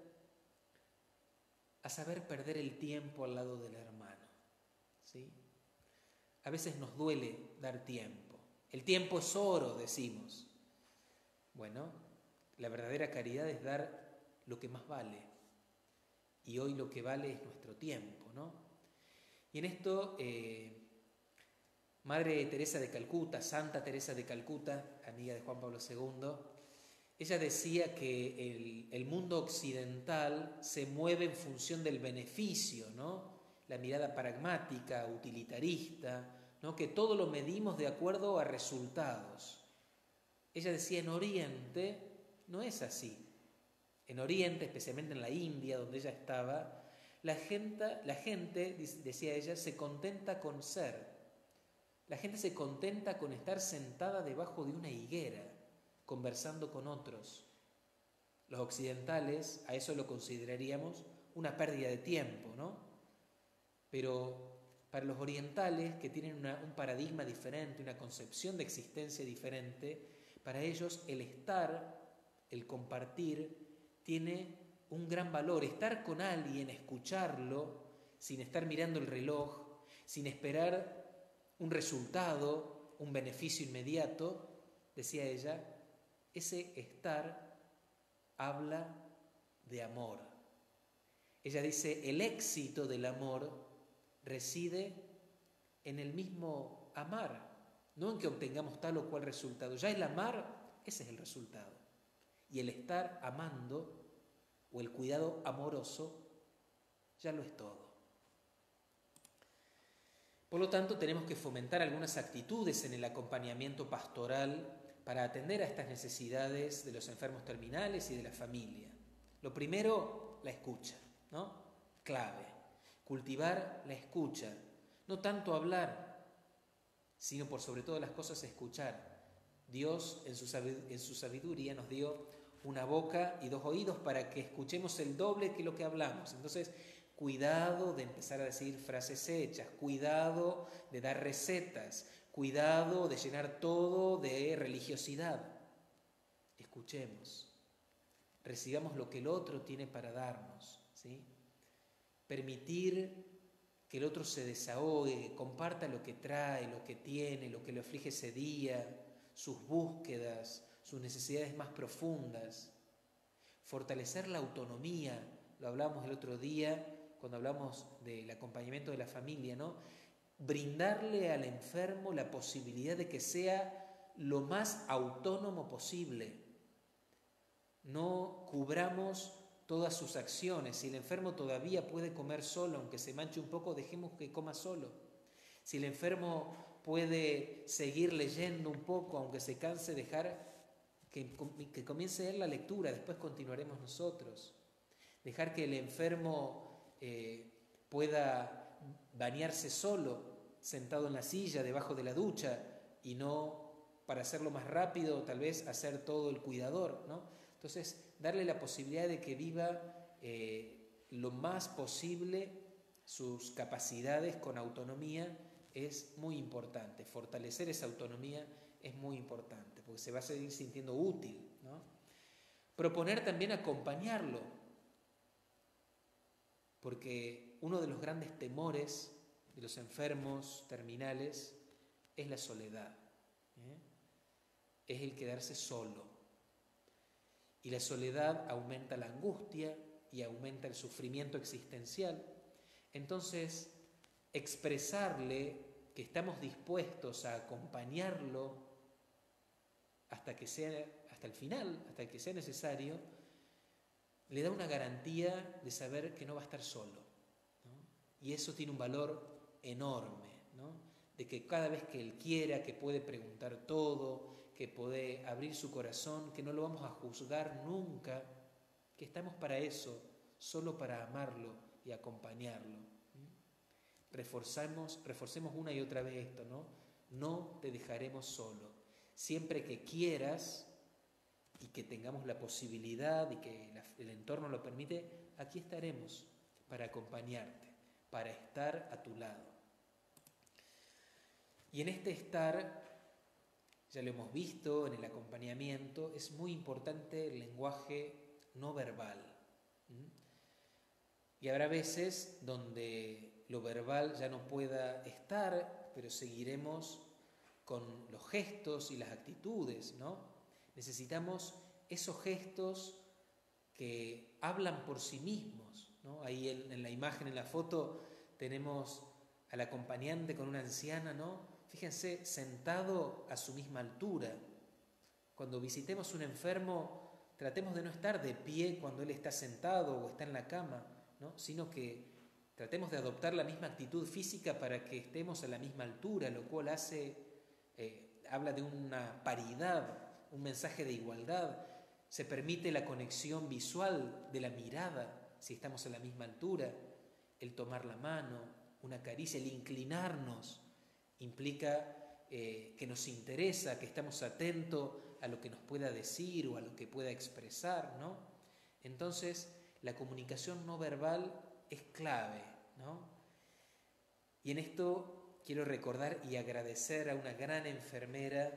a saber perder el tiempo al lado del hermano, ¿sí? A veces nos duele dar tiempo. El tiempo es oro, decimos. Bueno, la verdadera caridad es dar lo que más vale. Y hoy lo que vale es nuestro tiempo, ¿no? Y en esto, eh, Madre Teresa de Calcuta, Santa Teresa de Calcuta, amiga de Juan Pablo segundo, ella decía que el, el mundo occidental se mueve en función del beneficio, ¿no? La mirada pragmática, utilitarista, ¿no? Que todo lo medimos de acuerdo a resultados. Ella decía, en Oriente no es así. En Oriente, especialmente en la India, donde ella estaba, la gente, la gente, decía ella, se contenta con ser. La gente se contenta con estar sentada debajo de una higuera, conversando con otros. Los occidentales a eso lo consideraríamos una pérdida de tiempo, ¿no? Pero para los orientales, que tienen una, un paradigma diferente, una concepción de existencia diferente, para ellos el estar, el compartir, tiene un gran valor. Estar con alguien, escucharlo, sin estar mirando el reloj, sin esperar un resultado, un beneficio inmediato, decía ella, ese estar habla de amor. Ella dice, el éxito del amor reside en el mismo amar, no en que obtengamos tal o cual resultado. Ya el amar, ese es el resultado. Y el estar amando o el cuidado amoroso ya lo es todo. Por lo tanto, tenemos que fomentar algunas actitudes en el acompañamiento pastoral para atender a estas necesidades de los enfermos terminales y de la familia. Lo primero, la escucha, ¿no? Clave. Cultivar la escucha. No tanto hablar, sino por sobre todas las cosas escuchar. Dios en su sabiduría nos dio una boca y dos oídos para que escuchemos el doble que lo que hablamos. Entonces, cuidado de empezar a decir frases hechas, cuidado de dar recetas, cuidado de llenar todo de religiosidad. Escuchemos, recibamos lo que el otro tiene para darnos, ¿sí? Permitir que el otro se desahogue, comparta lo que trae, lo que tiene, lo que le aflige ese día, sus búsquedas, sus necesidades más profundas. Fortalecer la autonomía, lo hablamos el otro día cuando hablamos del acompañamiento de la familia, ¿no? Brindarle al enfermo la posibilidad de que sea lo más autónomo posible. No cubramos todas sus acciones. Si el enfermo todavía puede comer solo, aunque se manche un poco, dejemos que coma solo. Si el enfermo puede seguir leyendo un poco, aunque se canse, dejar que, que comience él la lectura, después continuaremos nosotros. Dejar que el enfermo eh, pueda bañarse solo, sentado en la silla, debajo de la ducha, y no, para hacerlo más rápido, tal vez hacer todo el cuidador, ¿no? Entonces, darle la posibilidad de que viva eh, lo más posible sus capacidades con autonomía es muy importante. Fortalecer esa autonomía es muy importante, porque se va a seguir sintiendo útil, ¿no? Proponer también acompañarlo, porque uno de los grandes temores de los enfermos terminales es la soledad, ¿eh? Es el quedarse solo. Y la soledad aumenta la angustia y aumenta el sufrimiento existencial. Entonces, expresarle que estamos dispuestos a acompañarlo hasta que sea, hasta el final, hasta que sea necesario, le da una garantía de saber que no va a estar solo, ¿no? Y eso tiene un valor enorme, ¿no? De que cada vez que él quiera, que puede preguntar todo, que puede abrir su corazón, que no lo vamos a juzgar nunca, que estamos para eso, solo para amarlo y acompañarlo. Reforzamos, reforcemos una y otra vez esto, ¿no? No te dejaremos solo. Siempre que quieras y que tengamos la posibilidad y que el entorno lo permite, aquí estaremos para acompañarte, para estar a tu lado. Y en este estar, ya lo hemos visto en el acompañamiento, es muy importante el lenguaje no verbal. ¿Mm? Y habrá veces donde lo verbal ya no pueda estar, pero seguiremos con los gestos y las actitudes, ¿no? Necesitamos esos gestos que hablan por sí mismos, ¿no? Ahí en, en la imagen, en la foto, tenemos al acompañante con una anciana, ¿no? Fíjense, sentado a su misma altura. Cuando visitemos un enfermo, tratemos de no estar de pie cuando él está sentado o está en la cama, ¿no? Sino que tratemos de adoptar la misma actitud física para que estemos a la misma altura, lo cual hace, eh, habla de una paridad, un mensaje de igualdad. Se permite la conexión visual de la mirada, si estamos a la misma altura, el tomar la mano, una caricia, el inclinarnos, implica eh, que nos interesa, que estamos atentos a lo que nos pueda decir o a lo que pueda expresar, ¿no? Entonces, la comunicación no verbal es clave, ¿no? Y en esto quiero recordar y agradecer a una gran enfermera,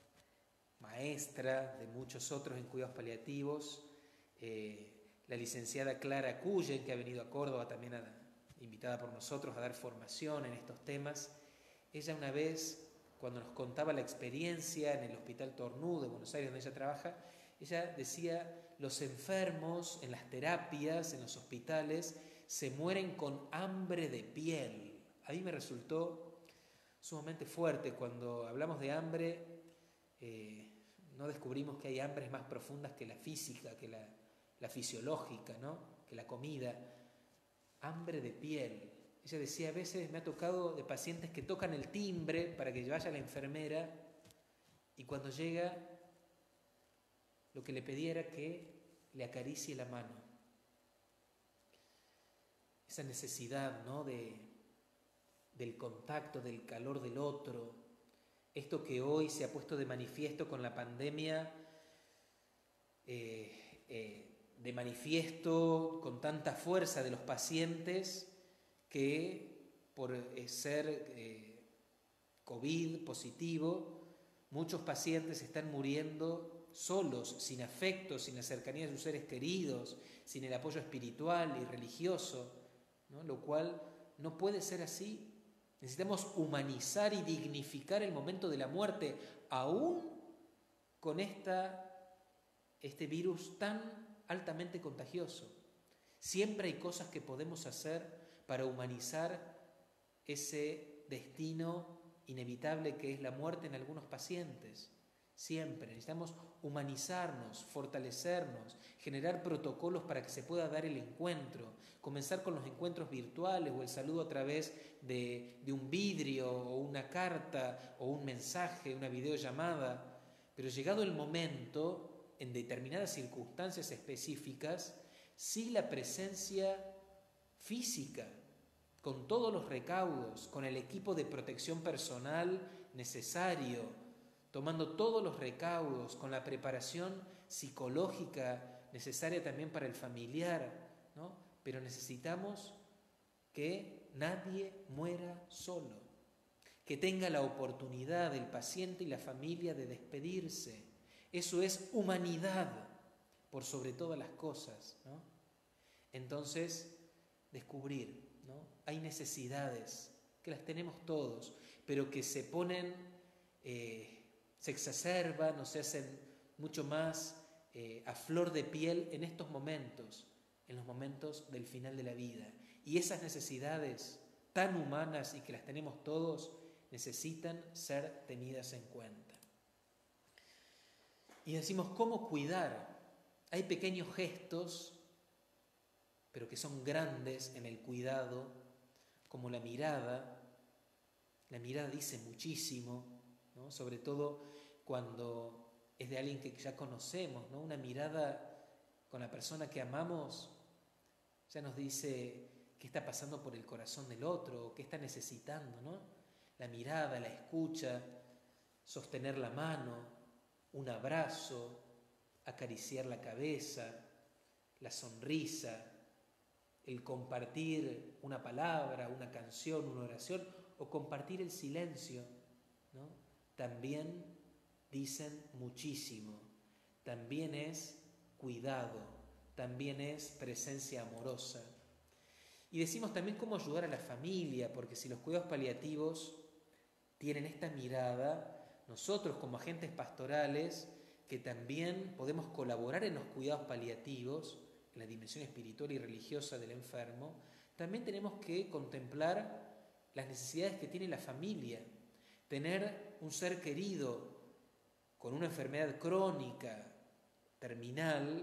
maestra de muchos otros en cuidados paliativos, eh, la licenciada Clara Cullen, que ha venido a Córdoba también a, invitada por nosotros a dar formación en estos temas. Ella una vez, cuando nos contaba la experiencia en el Hospital Tornú de Buenos Aires, donde ella trabaja, ella decía, los enfermos en las terapias, en los hospitales, se mueren con hambre de piel. A mí me resultó sumamente fuerte. Cuando hablamos de hambre, eh, no descubrimos que hay hambres más profundas que la física, que la, la fisiológica, ¿no? Que la comida. Hambre de piel. Ella decía, a veces me ha tocado de pacientes que tocan el timbre para que vaya la enfermera y cuando llega lo que le pedía era que le acaricie la mano. Esa necesidad, ¿no? de, del contacto, del calor del otro. Esto que hoy se ha puesto de manifiesto con la pandemia, eh, eh, de manifiesto con tanta fuerza de los pacientes que por ser eh, COVID positivo, muchos pacientes están muriendo solos, sin afecto, sin la cercanía de sus seres queridos, sin el apoyo espiritual y religioso, ¿no? Lo cual no puede ser así. Necesitamos humanizar y dignificar el momento de la muerte, aún con esta, este virus tan altamente contagioso. Siempre hay cosas que podemos hacer para humanizar ese destino inevitable que es la muerte en algunos pacientes. siempre. Necesitamos humanizarnos, fortalecernos, generar protocolos para que se pueda dar el encuentro, comenzar con los encuentros virtuales o el saludo a través de, de un vidrio o una carta o un mensaje, una videollamada. Pero llegado el momento, en determinadas circunstancias específicas, sí la presencia física, con todos los recaudos, con el equipo de protección personal necesario, tomando todos los recaudos, con la preparación psicológica necesaria también para el familiar, ¿no? Pero necesitamos que nadie muera solo, que tenga la oportunidad el paciente y la familia de despedirse. Eso es humanidad por sobre todas las cosas, ¿no? Entonces, descubrir, ¿no? Hay necesidades que las tenemos todos, pero que se ponen, eh, se exacerban o se hacen mucho más eh, a flor de piel en estos momentos, en los momentos del final de la vida. Y esas necesidades tan humanas y que las tenemos todos, necesitan ser tenidas en cuenta. Y decimos, ¿cómo cuidar? Hay pequeños gestos, pero que son grandes en el cuidado, como la mirada. La mirada dice muchísimo, ¿no? Sobre todo cuando es de alguien que ya conocemos, ¿no? Una mirada con la persona que amamos ya nos dice qué está pasando por el corazón del otro, qué está necesitando, ¿no? La mirada, la escucha, sostener la mano, un abrazo, acariciar la cabeza, la sonrisa, el compartir una palabra, una canción, una oración, o compartir el silencio, ¿no? También dicen muchísimo. También es cuidado, también es presencia amorosa. Y decimos también cómo ayudar a la familia, porque si los cuidados paliativos tienen esta mirada, nosotros como agentes pastorales, que también podemos colaborar en los cuidados paliativos, en la dimensión espiritual y religiosa del enfermo, también tenemos que contemplar las necesidades que tiene la familia. Tener un ser querido con una enfermedad crónica, terminal,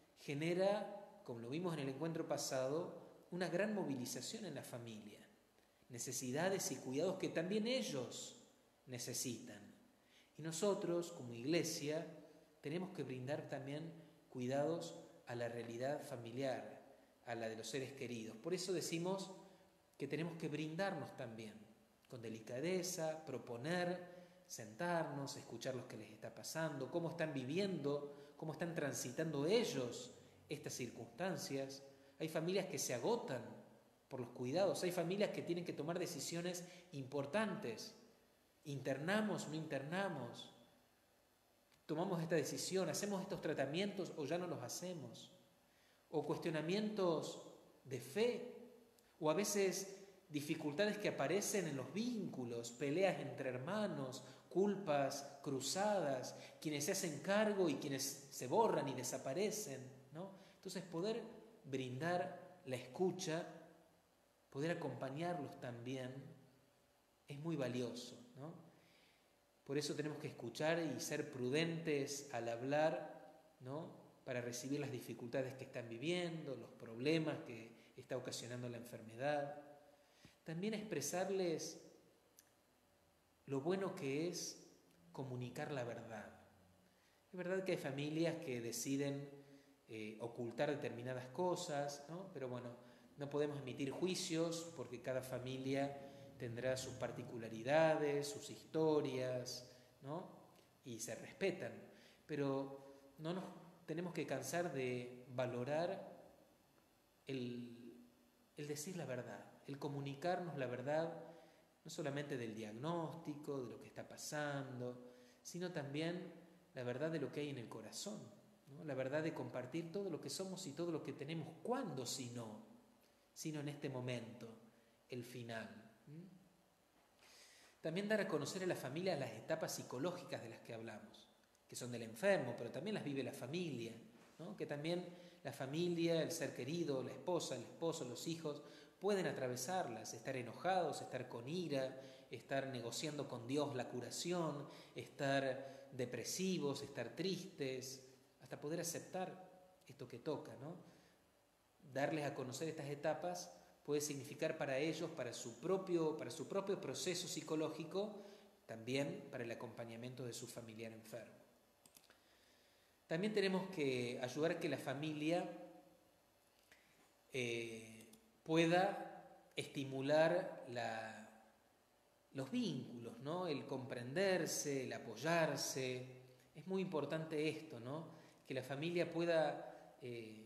genera, como lo vimos en el encuentro pasado, una gran movilización en la familia. Necesidades y cuidados que también ellos necesitan. Y nosotros, como iglesia, tenemos que brindar también cuidados a la realidad familiar, a la de los seres queridos. Por eso decimos que tenemos que brindarnos también, con delicadeza, proponer, sentarnos, escuchar lo que les está pasando, cómo están viviendo, cómo están transitando ellos estas circunstancias. Hay familias que se agotan por los cuidados, hay familias que tienen que tomar decisiones importantes. ¿Internamos o no internamos? ¿Tomamos esta decisión? ¿Hacemos estos tratamientos o ya no los hacemos? ¿O cuestionamientos de fe? ¿O a veces dificultades que aparecen en los vínculos, peleas entre hermanos, culpas cruzadas, quienes se hacen cargo y quienes se borran y desaparecen, ¿no? Entonces poder brindar la escucha, poder acompañarlos también, es muy valioso, ¿no? Por eso tenemos que escuchar y ser prudentes al hablar, ¿no? Para recibir las dificultades que están viviendo, los problemas que está ocasionando la enfermedad. También expresarles lo bueno que es comunicar la verdad. Es verdad que hay familias que deciden eh, ocultar determinadas cosas, ¿no? Pero bueno, no podemos emitir juicios porque cada familia tendrá sus particularidades, sus historias, ¿no? Y se respetan. Pero no nos tenemos que cansar de valorar el, el decir la verdad, el comunicarnos la verdad, no solamente del diagnóstico, de lo que está pasando, sino también la verdad de lo que hay en el corazón, ¿no? La verdad de compartir todo lo que somos y todo lo que tenemos. ¿Cuándo si no? Sino en este momento, el final. También dar a conocer a la familia las etapas psicológicas de las que hablamos, que son del enfermo, pero también las vive la familia, ¿no? Que también la familia, el ser querido, la esposa, el esposo, los hijos, pueden atravesarlas, estar enojados, estar con ira, estar negociando con Dios la curación, estar depresivos, estar tristes, hasta poder aceptar esto que toca, ¿no? Darles a conocer estas etapas puede significar para ellos, para su propio, para su propio proceso psicológico, también para el acompañamiento de su familiar enfermo. También tenemos que ayudar a que la familia eh, pueda estimular la, los vínculos, ¿no? El comprenderse, el apoyarse. Es muy importante esto, ¿no? Que la familia pueda eh,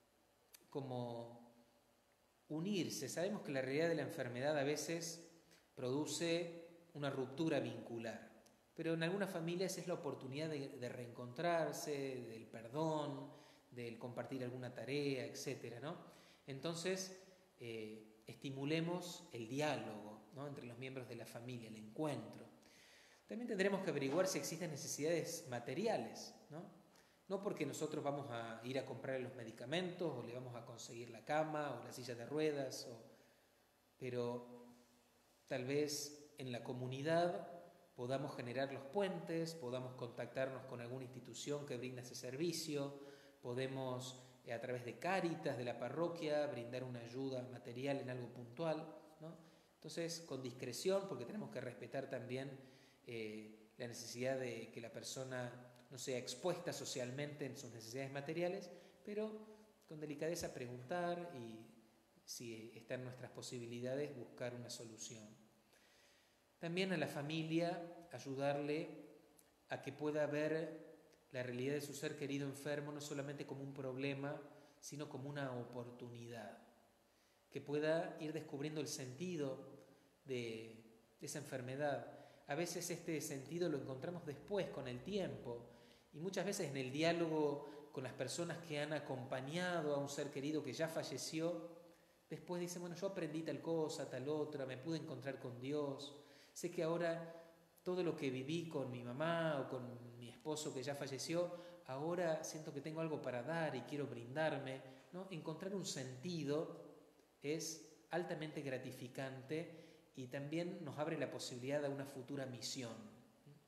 como unirse. Sabemos que la realidad de la enfermedad a veces produce una ruptura vincular, pero en algunas familias es la oportunidad de, de reencontrarse, del perdón, del compartir alguna tarea, etcétera, ¿no? Entonces, eh, estimulemos el diálogo, ¿no? Entre los miembros de la familia, el encuentro. También tendremos que averiguar si existen necesidades materiales, ¿no? No porque nosotros vamos a ir a comprar los medicamentos o le vamos a conseguir la cama o la silla de ruedas, o, pero tal vez en la comunidad podamos generar los puentes, podamos contactarnos con alguna institución que brinda ese servicio, podemos eh, a través de Cáritas, de la parroquia, brindar una ayuda material en algo puntual, ¿no? Entonces, con discreción, porque tenemos que respetar también eh, la necesidad de que la persona no sea expuesta socialmente en sus necesidades materiales, pero con delicadeza preguntar y, si están en nuestras posibilidades, buscar una solución. También a la familia ayudarle a que pueda ver la realidad de su ser querido enfermo no solamente como un problema, sino como una oportunidad, que pueda ir descubriendo el sentido de, de esa enfermedad. A veces este sentido lo encontramos después, con el tiempo, y muchas veces en el diálogo con las personas que han acompañado a un ser querido que ya falleció, después dicen, bueno, yo aprendí tal cosa, tal otra, me pude encontrar con Dios, sé que ahora todo lo que viví con mi mamá o con mi esposo que ya falleció, ahora siento que tengo algo para dar y quiero brindarme, ¿no? Encontrar un sentido es altamente gratificante y también nos abre la posibilidad de una futura misión.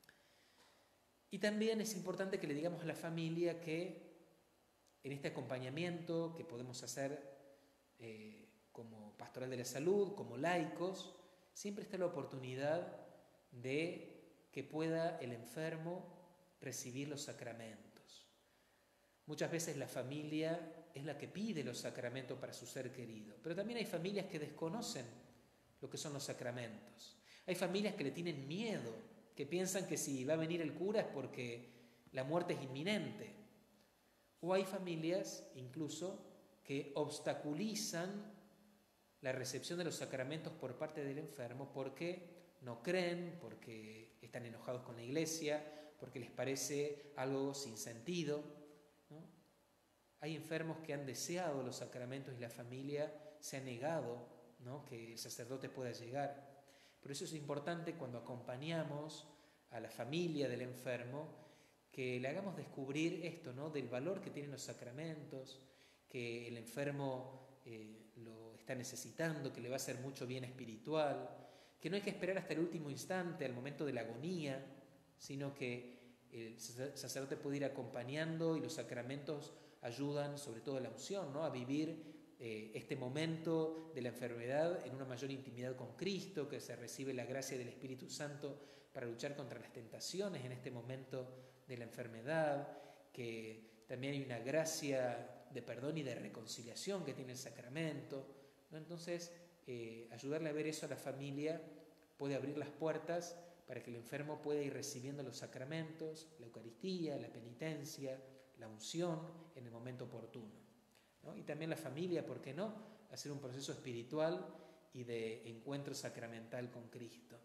Y también es importante que le digamos a la familia que en este acompañamiento que podemos hacer eh, como pastoral de la salud, como laicos, siempre está la oportunidad de que pueda el enfermo recibir los sacramentos. Muchas veces la familia es la que pide los sacramentos para su ser querido, pero también hay familias que desconocen lo que son los sacramentos. Hay familias que le tienen miedo, que piensan que si va a venir el cura es porque la muerte es inminente. O hay familias incluso que obstaculizan la recepción de los sacramentos por parte del enfermo porque no creen, porque están enojados con la iglesia, porque les parece algo sin sentido, ¿no? Hay enfermos que han deseado los sacramentos y la familia se ha negado, ¿no?, que el sacerdote pueda llegar. Por eso es importante cuando acompañamos a la familia del enfermo que le hagamos descubrir esto, ¿no?, del valor que tienen los sacramentos, que el enfermo eh, lo está necesitando, que le va a hacer mucho bien espiritual, que no hay que esperar hasta el último instante, al momento de la agonía, sino que el sacerdote puede ir acompañando y los sacramentos ayudan, sobre todo la unción, ¿no?, a vivir eh, este momento de la enfermedad en una mayor intimidad con Cristo, que se recibe la gracia del Espíritu Santo para luchar contra las tentaciones en este momento de la enfermedad, que también hay una gracia de perdón y de reconciliación que tiene el sacramento, ¿no? Entonces, eh, ayudarle a ver eso a la familia puede abrir las puertas para que el enfermo pueda ir recibiendo los sacramentos, la Eucaristía, la penitencia, la unción en el momento oportuno, ¿no? Y también la familia, ¿por qué no?, hacer un proceso espiritual y de encuentro sacramental con Cristo.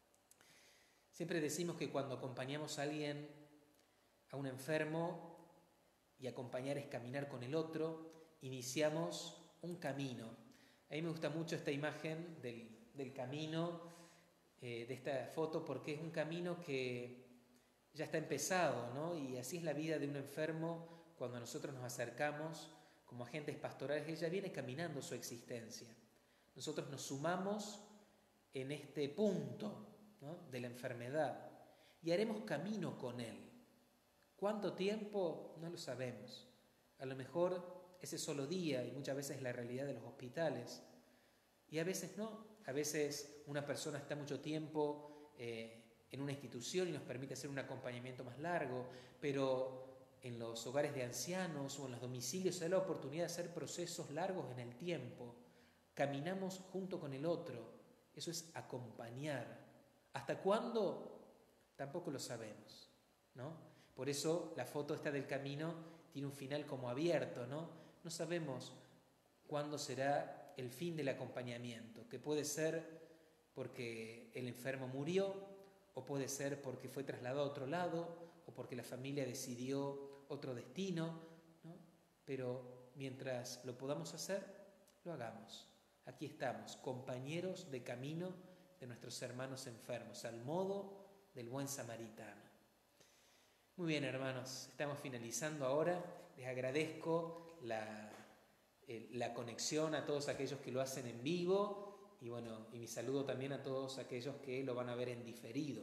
Siempre decimos que cuando acompañamos a alguien, a un enfermo, y acompañar es caminar con el otro, iniciamos un camino. A mí me gusta mucho esta imagen del, del camino, eh, de esta foto, porque es un camino que ya está empezado, ¿no? Y así es la vida de un enfermo cuando nosotros nos acercamos como agentes pastorales. Ella viene caminando su existencia. Nosotros nos sumamos en este punto, ¿no?, de la enfermedad. y haremos camino con Él. ¿Cuánto tiempo? No lo sabemos. A lo mejor ese solo día, y muchas veces es la realidad de los hospitales, y a veces no. A veces una persona está mucho tiempo eh, en una institución y nos permite hacer un acompañamiento más largo, pero en los hogares de ancianos o en los domicilios se da la oportunidad de hacer procesos largos en el tiempo. Caminamos junto con el otro. Eso es acompañar. ¿Hasta cuándo? Tampoco lo sabemos, ¿no? Por eso la foto esta del camino tiene un final como abierto, ¿no? No sabemos cuándo será el fin del acompañamiento, que puede ser porque el enfermo murió, o puede ser porque fue trasladado a otro lado, o porque la familia decidió otro destino, ¿no? Pero mientras lo podamos hacer, lo hagamos. Aquí estamos, compañeros de camino de nuestros hermanos enfermos, al modo del buen samaritano. Muy bien, hermanos, estamos finalizando ahora. Les agradezco la, eh, la conexión a todos aquellos que lo hacen en vivo y bueno, y mi saludo también a todos aquellos que lo van a ver en diferido.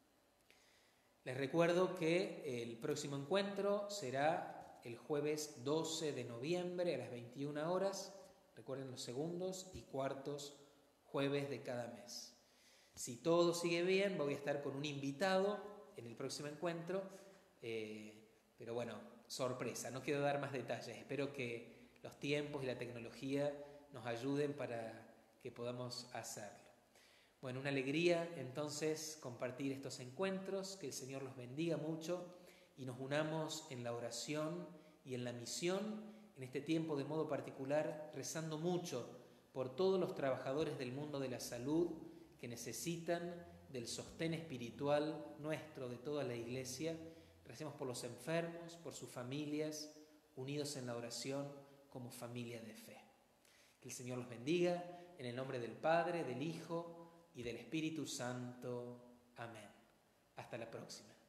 Les recuerdo que el próximo encuentro será el jueves doce de noviembre a las veintiuna horas. Recuerden los segundos y cuartos jueves de cada mes. Si todo sigue bien, voy a estar con un invitado en el próximo encuentro, eh, pero bueno, sorpresa, no quiero dar más detalles. Espero que los tiempos y la tecnología nos ayuden para que podamos hacerlo. Bueno, una alegría entonces compartir estos encuentros, que el Señor los bendiga mucho y nos unamos en la oración y en la misión en este tiempo de modo particular, rezando mucho por todos los trabajadores del mundo de la salud que necesitan del sostén espiritual nuestro, de toda la Iglesia. Recemos por los enfermos, por sus familias, unidos en la oración como familia de fe. Que el Señor los bendiga, en el nombre del Padre, del Hijo y del Espíritu Santo. Amén. Hasta la próxima.